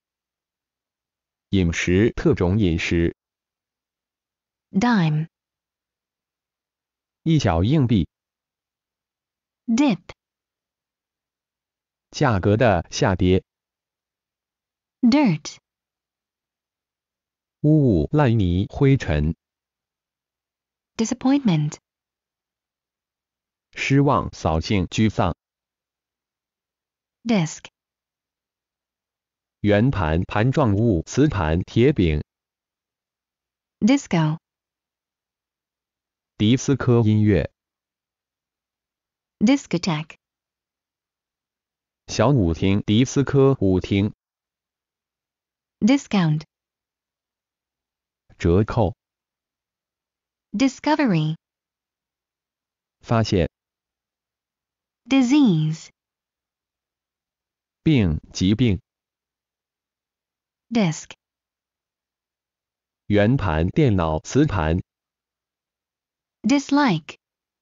Speaker 2: 饮食特种饮食。
Speaker 1: dime,
Speaker 2: 一角硬币。
Speaker 1: dip,
Speaker 2: 价格的下跌。
Speaker 1: dirt,
Speaker 2: 污物、烂泥、灰尘。
Speaker 1: disappointment,
Speaker 2: 失望、扫兴、沮丧。
Speaker 1: disk,
Speaker 2: 圆盘、盘状物、磁盘、铁饼。
Speaker 1: disco,
Speaker 2: 迪斯科音乐。
Speaker 1: discotheque,
Speaker 2: 小舞厅、迪斯科舞厅。
Speaker 1: discount,
Speaker 2: 折扣。
Speaker 1: discovery,
Speaker 2: 发现。
Speaker 1: disease,
Speaker 2: 病、疾病。
Speaker 1: disk,
Speaker 2: 圆盘、电脑、磁盘。
Speaker 1: dislike,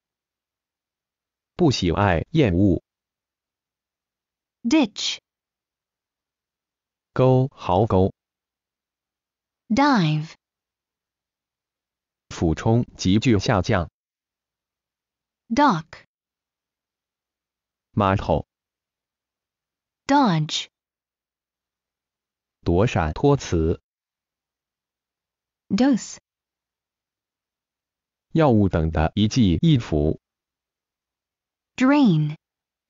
Speaker 2: 不喜爱、厌恶。
Speaker 1: ditch,
Speaker 2: 沟、壕沟。
Speaker 1: dive,
Speaker 2: 俯冲、急剧下降。
Speaker 1: dock,
Speaker 2: 码头。
Speaker 1: dodge,
Speaker 2: 躲闪、托词。
Speaker 1: dose,
Speaker 2: 药物等的一剂一服。
Speaker 1: drain,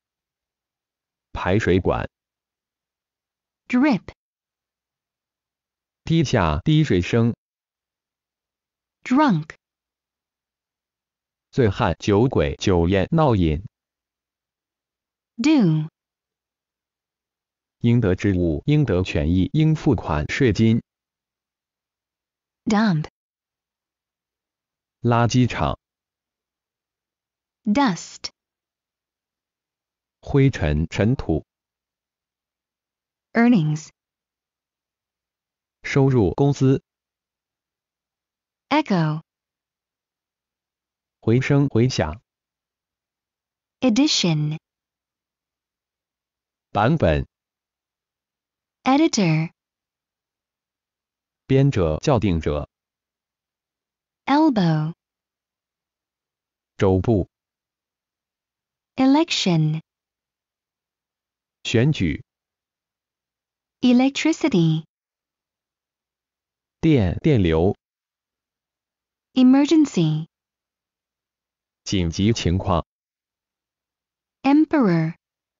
Speaker 2: 排水管。
Speaker 1: drip,
Speaker 2: 滴下、滴水声。
Speaker 1: drunk,
Speaker 2: 醉汉、酒鬼、酒宴、闹瘾。
Speaker 1: due,
Speaker 2: 应得之物、应得权益、应付款税金。
Speaker 1: dump,
Speaker 2: 垃圾场。
Speaker 1: dust,
Speaker 2: 灰尘、尘土。
Speaker 1: earnings,
Speaker 2: 收入、工资。
Speaker 1: echo,
Speaker 2: 回声、回响。
Speaker 1: edition,
Speaker 2: 版本。
Speaker 1: editor,
Speaker 2: 编者、校订者。
Speaker 1: elbow,
Speaker 2: 肘部。
Speaker 1: election,
Speaker 2: 选举。
Speaker 1: electricity,
Speaker 2: 电、电流。
Speaker 1: emergency,
Speaker 2: 紧急情况。
Speaker 1: emperor,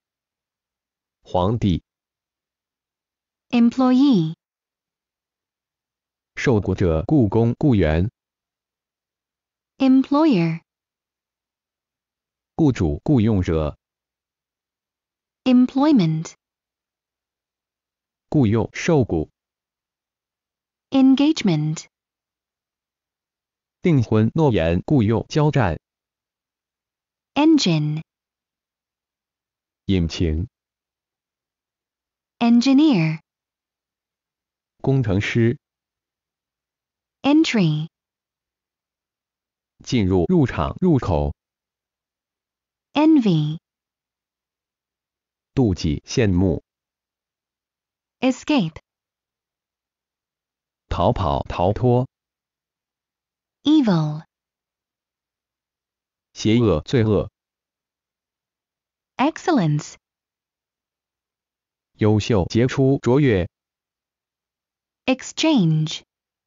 Speaker 2: 皇帝。
Speaker 1: employee,
Speaker 2: 受雇者、雇工、雇员。
Speaker 1: employer,
Speaker 2: 雇主、雇用者。
Speaker 1: employment,
Speaker 2: 雇用、受雇。
Speaker 1: engagement,
Speaker 2: 订婚、诺言、雇用、交战。
Speaker 1: engine,
Speaker 2: 引擎。
Speaker 1: engineer,
Speaker 2: 工程师。
Speaker 1: entry,
Speaker 2: 进入、入场、入口。
Speaker 1: envy,
Speaker 2: 妒忌、羡慕。
Speaker 1: escape,
Speaker 2: 逃跑、逃脱，
Speaker 1: evil,
Speaker 2: 邪恶、罪恶，
Speaker 1: excellence,
Speaker 2: 优秀、杰出、卓越，
Speaker 1: exchange,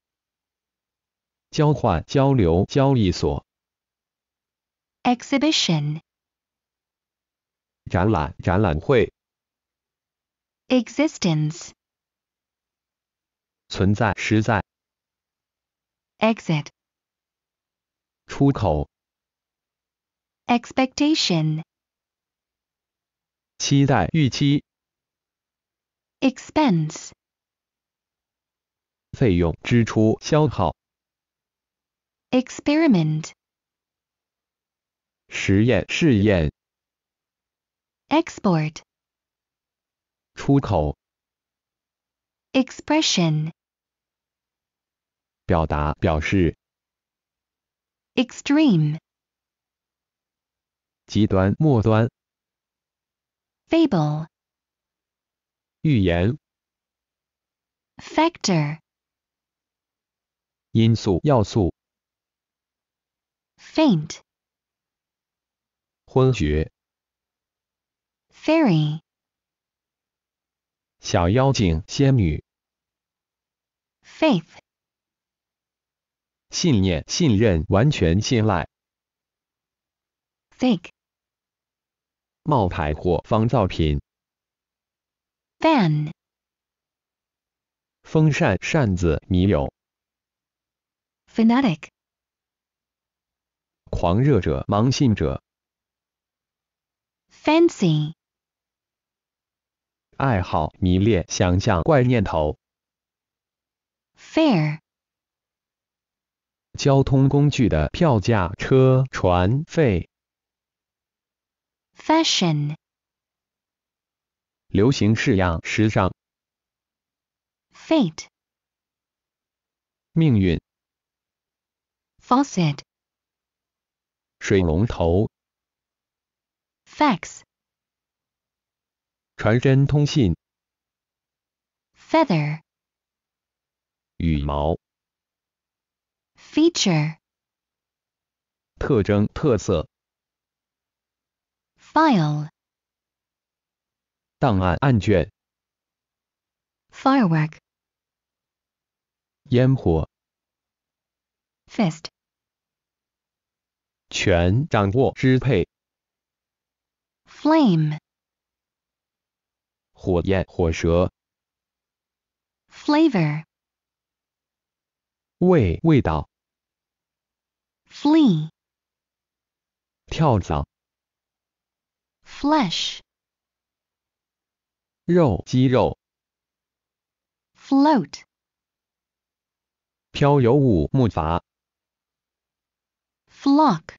Speaker 2: 交换、交流、交易所，
Speaker 1: exhibition,
Speaker 2: 展览、展览会，
Speaker 1: existence,
Speaker 2: 存在、实在，
Speaker 1: exit,
Speaker 2: 出口，
Speaker 1: expectation,
Speaker 2: 期待、预期，
Speaker 1: expense,
Speaker 2: 费用、支出、消耗，
Speaker 1: experiment,
Speaker 2: 实验、试验，
Speaker 1: export,
Speaker 2: 出口，
Speaker 1: expression,
Speaker 2: 表达、表示，
Speaker 1: extreme,
Speaker 2: 极端、末端，
Speaker 1: fable,
Speaker 2: 预言、
Speaker 1: factor,
Speaker 2: 因素、要素，
Speaker 1: faint,
Speaker 2: 昏厥，
Speaker 1: fairy,
Speaker 2: 小妖精、仙女，
Speaker 1: faith,
Speaker 2: 信念、信任、完全信赖，
Speaker 1: fig,
Speaker 2: 冒牌货、仿造品，
Speaker 1: fan,
Speaker 2: 风扇、扇子、迷友，
Speaker 1: fanatic,
Speaker 2: 狂热者、盲信者，
Speaker 1: fancy,
Speaker 2: 爱好、迷恋、想象、怪念头，
Speaker 1: fare,
Speaker 2: 交通工具的票价、车、船、费，
Speaker 1: fashion,
Speaker 2: 流行式样、时尚，
Speaker 1: fate,
Speaker 2: 命运，
Speaker 1: faucet,
Speaker 2: 水龙头，
Speaker 1: fax,
Speaker 2: 传真通信，
Speaker 1: feather,
Speaker 2: 羽毛，
Speaker 1: feature,
Speaker 2: 特征、特色，
Speaker 1: file,
Speaker 2: 档案、案卷，
Speaker 1: firework,
Speaker 2: 烟火，
Speaker 1: fist,
Speaker 2: 权、掌握、支配，
Speaker 1: flame,
Speaker 2: 火焰、火舌，
Speaker 1: flavor,
Speaker 2: 味、味道，
Speaker 1: flee,
Speaker 2: 跳蚤，
Speaker 1: flesh,
Speaker 2: 肉、鸡肉，
Speaker 1: float,
Speaker 2: 漂游物、木筏，
Speaker 1: flock,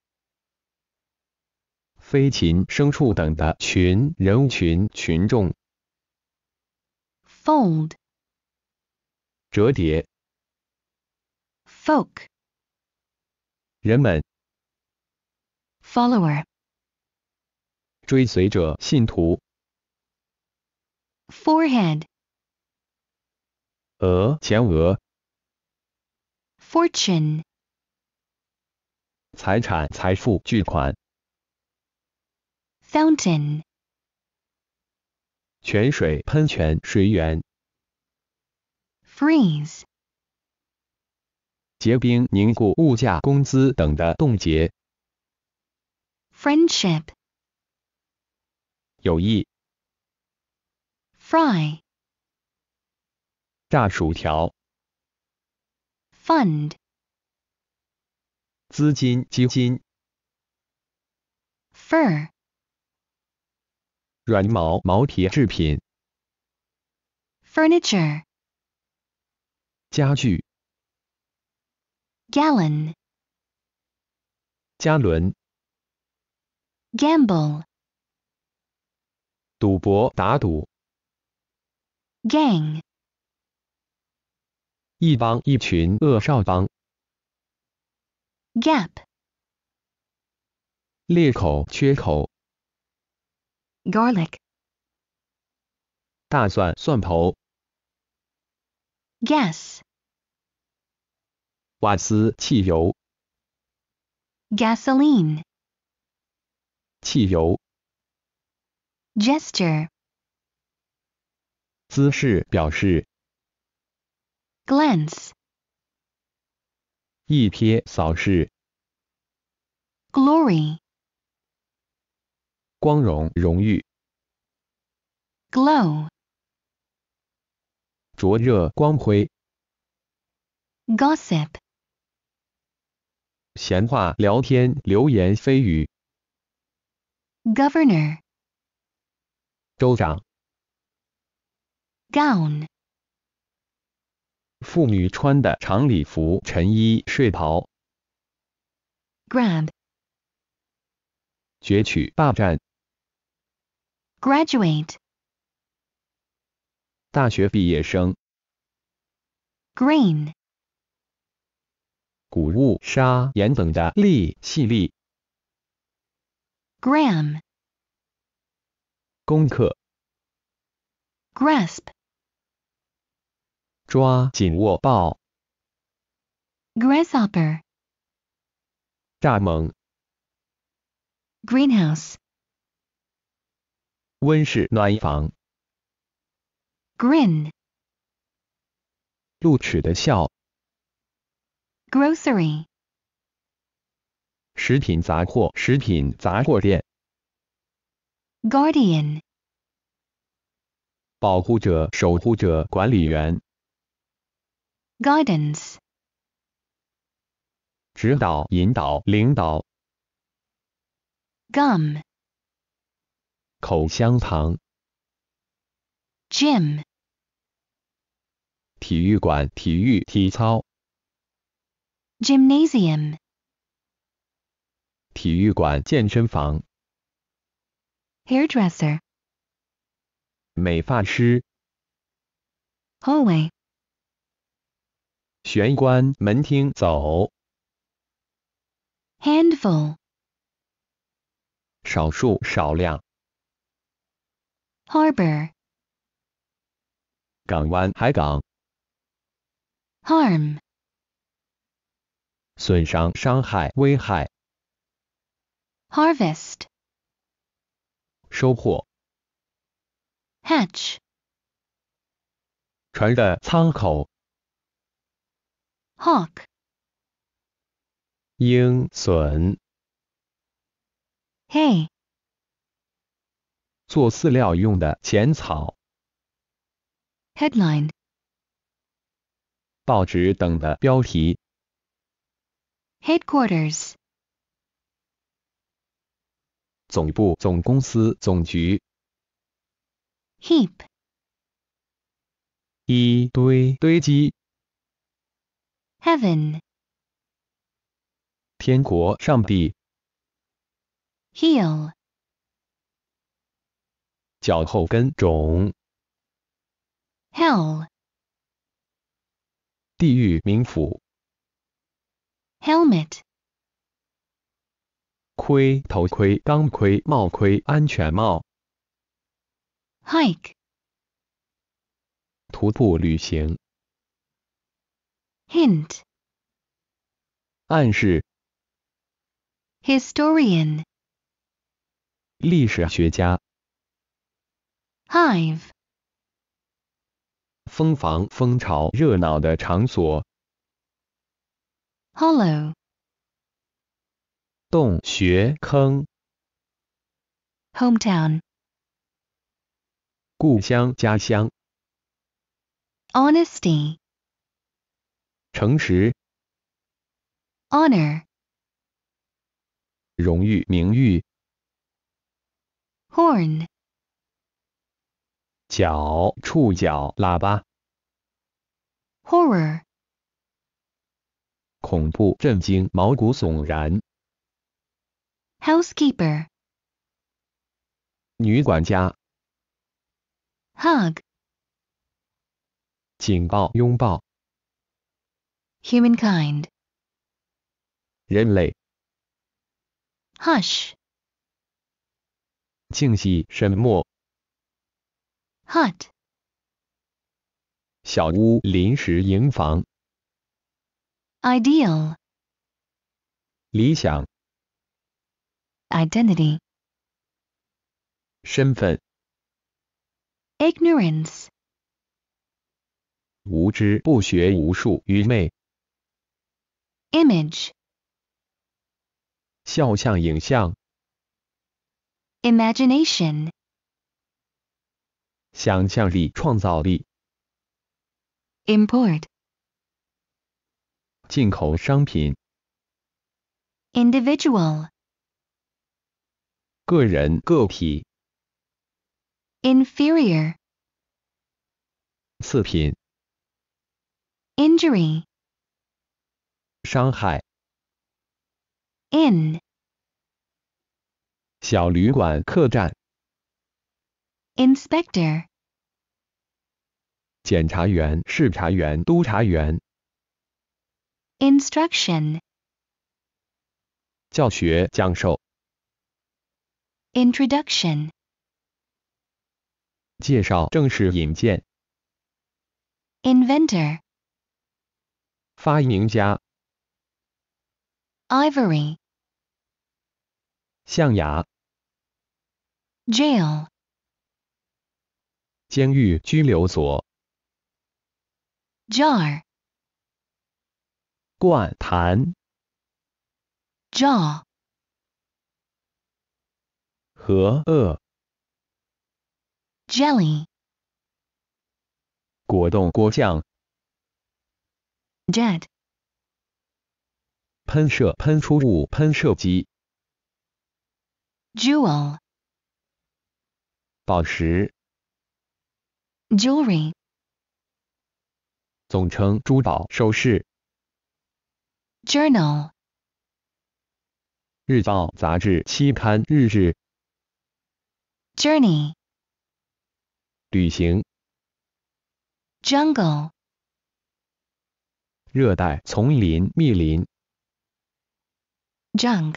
Speaker 2: 飞禽、牲畜等的群、人群、群众，
Speaker 1: fold,
Speaker 2: 折叠，
Speaker 1: folk,
Speaker 2: 人们，
Speaker 1: follower,
Speaker 2: 追随者、信徒，
Speaker 1: forehead,
Speaker 2: 额、前额，
Speaker 1: fortune,
Speaker 2: 财产、财富、巨款，
Speaker 1: fountain,
Speaker 2: 泉水、喷泉、水源，
Speaker 1: freeze,
Speaker 2: 结冰、凝固、物价、工资等的冻结，
Speaker 1: friendship,
Speaker 2: 友谊，
Speaker 1: fry,
Speaker 2: 炸薯条，
Speaker 1: fund,
Speaker 2: 资金、基金，
Speaker 1: fur,
Speaker 2: 软毛、毛皮制品，
Speaker 1: furniture,
Speaker 2: 家具，
Speaker 1: gallon,
Speaker 2: 加仑，
Speaker 1: gamble,
Speaker 2: 赌博、打赌，
Speaker 1: gang,
Speaker 2: 一帮、一群、恶少帮，
Speaker 1: gap,
Speaker 2: 裂口、缺口，
Speaker 1: garlic,
Speaker 2: 大蒜、蒜头，
Speaker 1: gas,
Speaker 2: 瓦斯、汽油、
Speaker 1: gasoline,
Speaker 2: 汽油、
Speaker 1: gesture,
Speaker 2: 姿势、表示、
Speaker 1: glance,
Speaker 2: 一瞥、扫视、
Speaker 1: glory,
Speaker 2: 光荣、荣誉、
Speaker 1: glow,
Speaker 2: 灼热、光辉、
Speaker 1: gossip,
Speaker 2: 闲话、聊天、流言蜚语、
Speaker 1: governor,
Speaker 2: 州长、
Speaker 1: gown,
Speaker 2: 妇女穿的长礼服、衬衣、睡袍、
Speaker 1: grab,
Speaker 2: 攫取、霸占、
Speaker 1: graduate,
Speaker 2: 大学毕业生、
Speaker 1: grain,
Speaker 2: 谷物、砂、盐等的粒、细粒、
Speaker 1: gram,
Speaker 2: 攻克、
Speaker 1: grasp,
Speaker 2: 抓、紧握、抱、
Speaker 1: grasshopper,
Speaker 2: 蚱蜢、
Speaker 1: greenhouse,
Speaker 2: 温室、暖房、
Speaker 1: grin,
Speaker 2: 露齿的笑、
Speaker 1: grocery,
Speaker 2: 食品杂货、食品杂货店、
Speaker 1: guardian,
Speaker 2: 保护者、守护者、管理员、
Speaker 1: guidance,
Speaker 2: 指导、引导、领导、
Speaker 1: gum,
Speaker 2: 口香糖、
Speaker 1: gym,
Speaker 2: 体育馆、体育、体操、
Speaker 1: gymnasium,
Speaker 2: 体育馆、健身房、
Speaker 1: hairdresser,
Speaker 2: 美发师、
Speaker 1: hallway,
Speaker 2: 玄关、门厅、走、
Speaker 1: handful,
Speaker 2: 少数、少量、
Speaker 1: harbor,
Speaker 2: 港湾、海港、
Speaker 1: harm,
Speaker 2: 损伤、伤害、危害、
Speaker 1: harvest,
Speaker 2: 收获、
Speaker 1: hatch,
Speaker 2: 船的舱口、
Speaker 1: hawk,
Speaker 2: 鹰、隼、
Speaker 1: hay,
Speaker 2: 做饲料用的浅草、
Speaker 1: headline,
Speaker 2: 报纸等的标题、
Speaker 1: headquarters,
Speaker 2: 总部、总公司、总局、
Speaker 1: heap,
Speaker 2: 一堆、堆积、
Speaker 1: heaven,
Speaker 2: 天国、上帝、
Speaker 1: heel,
Speaker 2: 脚后跟、种、
Speaker 1: hell,
Speaker 2: 地狱、冥府、
Speaker 1: helmet,
Speaker 2: 盔、头盔、钢盔、帽盔、安全帽、
Speaker 1: hike,
Speaker 2: 徒步旅行、
Speaker 1: hint,
Speaker 2: 暗示、
Speaker 1: historian,
Speaker 2: 历史学家、
Speaker 1: hive,
Speaker 2: 蜂房、蜂巢、热闹的场所、
Speaker 1: hollow,
Speaker 2: 洞穴、坑、
Speaker 1: hometown,
Speaker 2: 故乡、家乡、
Speaker 1: honesty,
Speaker 2: 诚实、
Speaker 1: honor,
Speaker 2: 荣誉、名誉、
Speaker 1: horn,
Speaker 2: 脚、触角、喇叭、
Speaker 1: horror,
Speaker 2: 恐怖、震惊、毛骨悚然、
Speaker 1: housekeeper,
Speaker 2: 女管家、
Speaker 1: hug,
Speaker 2: 警报、拥抱、
Speaker 1: humankind,
Speaker 2: 人类、
Speaker 1: hush,
Speaker 2: 静息、沉默、
Speaker 1: hut,
Speaker 2: 小屋临时营房。
Speaker 1: ideal,
Speaker 2: 理想。
Speaker 1: identity,
Speaker 2: 身份。
Speaker 1: ignorance,
Speaker 2: 无知不学无术愚昧。
Speaker 1: image,
Speaker 2: 肖像影像。
Speaker 1: imagination,
Speaker 2: 想象力创造力。
Speaker 1: import,
Speaker 2: 进口商品。
Speaker 1: individual,
Speaker 2: 个人个体。
Speaker 1: inferior,
Speaker 2: 次品。
Speaker 1: injury,
Speaker 2: 伤害。
Speaker 1: inn,
Speaker 2: 小旅馆客栈。
Speaker 1: inspector,
Speaker 2: 检察员视察员督察员。
Speaker 1: instruction,
Speaker 2: 教学讲授。
Speaker 1: introduction,
Speaker 2: 介绍正式引荐。
Speaker 1: inventor,
Speaker 2: 发明家。
Speaker 1: ivory,
Speaker 2: 象牙。
Speaker 1: jail,
Speaker 2: 监狱拘留所。
Speaker 1: jar,
Speaker 2: 灌坛。
Speaker 1: jaw,
Speaker 2: 和恶。
Speaker 1: jelly,
Speaker 2: 果冻果酱。
Speaker 1: jet,
Speaker 2: 喷射喷出物喷射机。
Speaker 1: jewel,
Speaker 2: 宝石。
Speaker 1: jewelry,
Speaker 2: 总称珠宝首饰。
Speaker 1: journal,
Speaker 2: 日报杂志期刊日志。
Speaker 1: journey,
Speaker 2: 旅行。
Speaker 1: jungle,
Speaker 2: 热带丛林密林。
Speaker 1: junk,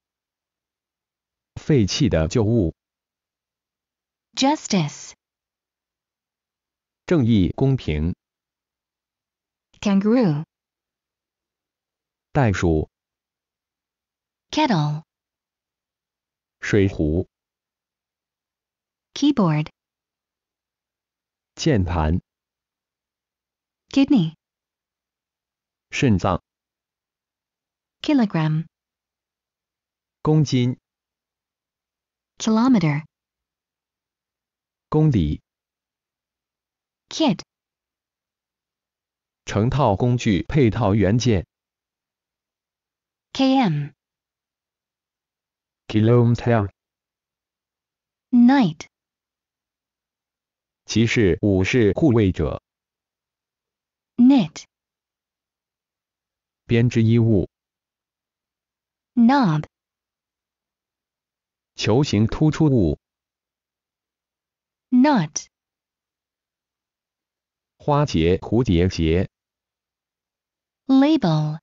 Speaker 2: 废弃的旧物。
Speaker 1: justice,
Speaker 2: 正义公平。
Speaker 1: kangaroo,
Speaker 2: 袋鼠。
Speaker 1: kettle,
Speaker 2: 水壶。
Speaker 1: keyboard,
Speaker 2: 键盘。
Speaker 1: kidney,
Speaker 2: 肾脏。
Speaker 1: kilogram,
Speaker 2: 公斤。
Speaker 1: kilometer,
Speaker 2: 公里。
Speaker 1: kit,
Speaker 2: 成套工具配套元件。
Speaker 1: km,
Speaker 2: kilometer。
Speaker 1: knight,
Speaker 2: 骑士武士护卫者。
Speaker 1: knit,
Speaker 2: 编织衣物。
Speaker 1: knob,
Speaker 2: 球形突出物。
Speaker 1: knot,
Speaker 2: 花结蝴蝶结。
Speaker 1: label,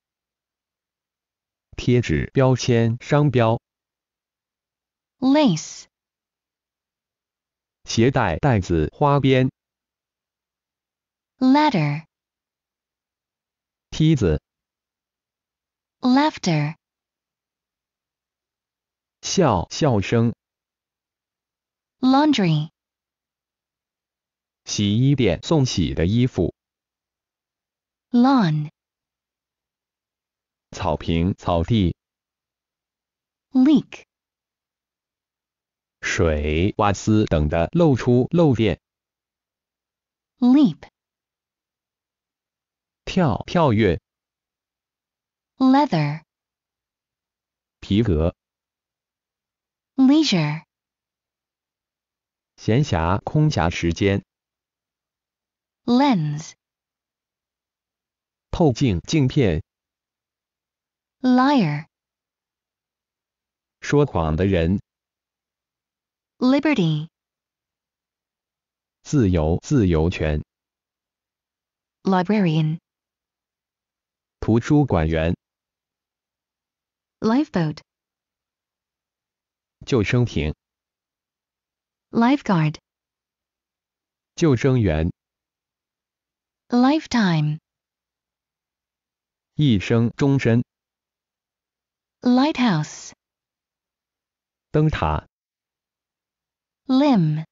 Speaker 2: 贴纸标签商标。
Speaker 1: lace,
Speaker 2: 鞋带带子花边。
Speaker 1: ladder,
Speaker 2: 梯子。
Speaker 1: laughter,
Speaker 2: 笑声。
Speaker 1: laundry,
Speaker 2: 洗衣店送洗的衣服。
Speaker 1: lawn,
Speaker 2: 草坪草地。
Speaker 1: leak,
Speaker 2: 水瓦斯等的漏出漏电。
Speaker 1: leap,
Speaker 2: 跳跃。
Speaker 1: leather,
Speaker 2: 皮革。
Speaker 1: leisure,
Speaker 2: 闲暇空暇时间。
Speaker 1: lens,
Speaker 2: 透镜镜片。
Speaker 1: liar,
Speaker 2: 说谎的人。
Speaker 1: liberty,
Speaker 2: 自由权。
Speaker 1: librarian,
Speaker 2: 图书馆员。
Speaker 1: lifeboat,
Speaker 2: 救生艇。
Speaker 1: lifeguard,
Speaker 2: 救生员。
Speaker 1: lifetime,
Speaker 2: 一生终身。
Speaker 1: lighthouse,
Speaker 2: 灯塔。
Speaker 1: limb,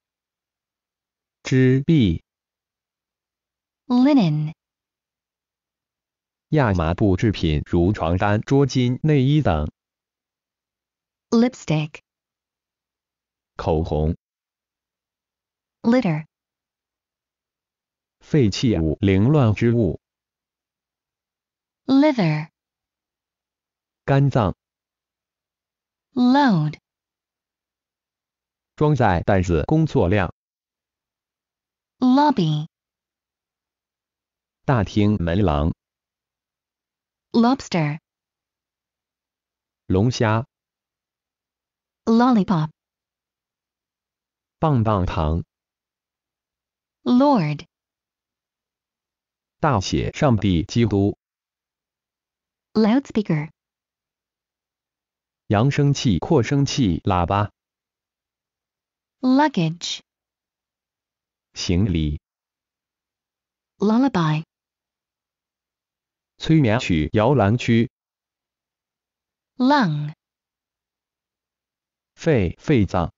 Speaker 2: 织臂。
Speaker 1: linen,
Speaker 2: 亚麻布制品如床单、桌巾、内衣等。
Speaker 1: lipstick,
Speaker 2: 口红。
Speaker 1: litter,
Speaker 2: 废弃物、凌乱之物。
Speaker 1: lither,
Speaker 2: 肝脏。
Speaker 1: load,
Speaker 2: 装载袋子工作量。
Speaker 1: lobby,
Speaker 2: 大厅门廊。
Speaker 1: lobster,
Speaker 2: 龙虾。
Speaker 1: lollipop,
Speaker 2: 棒棒糖。
Speaker 1: lord,
Speaker 2: 大写上帝基督。
Speaker 1: loudspeaker,
Speaker 2: 扬声器、扩声器、喇叭。
Speaker 1: luggage,
Speaker 2: 行李。
Speaker 1: lullaby,
Speaker 2: 催眠曲、摇篮曲。
Speaker 1: lung,
Speaker 2: 肺脏。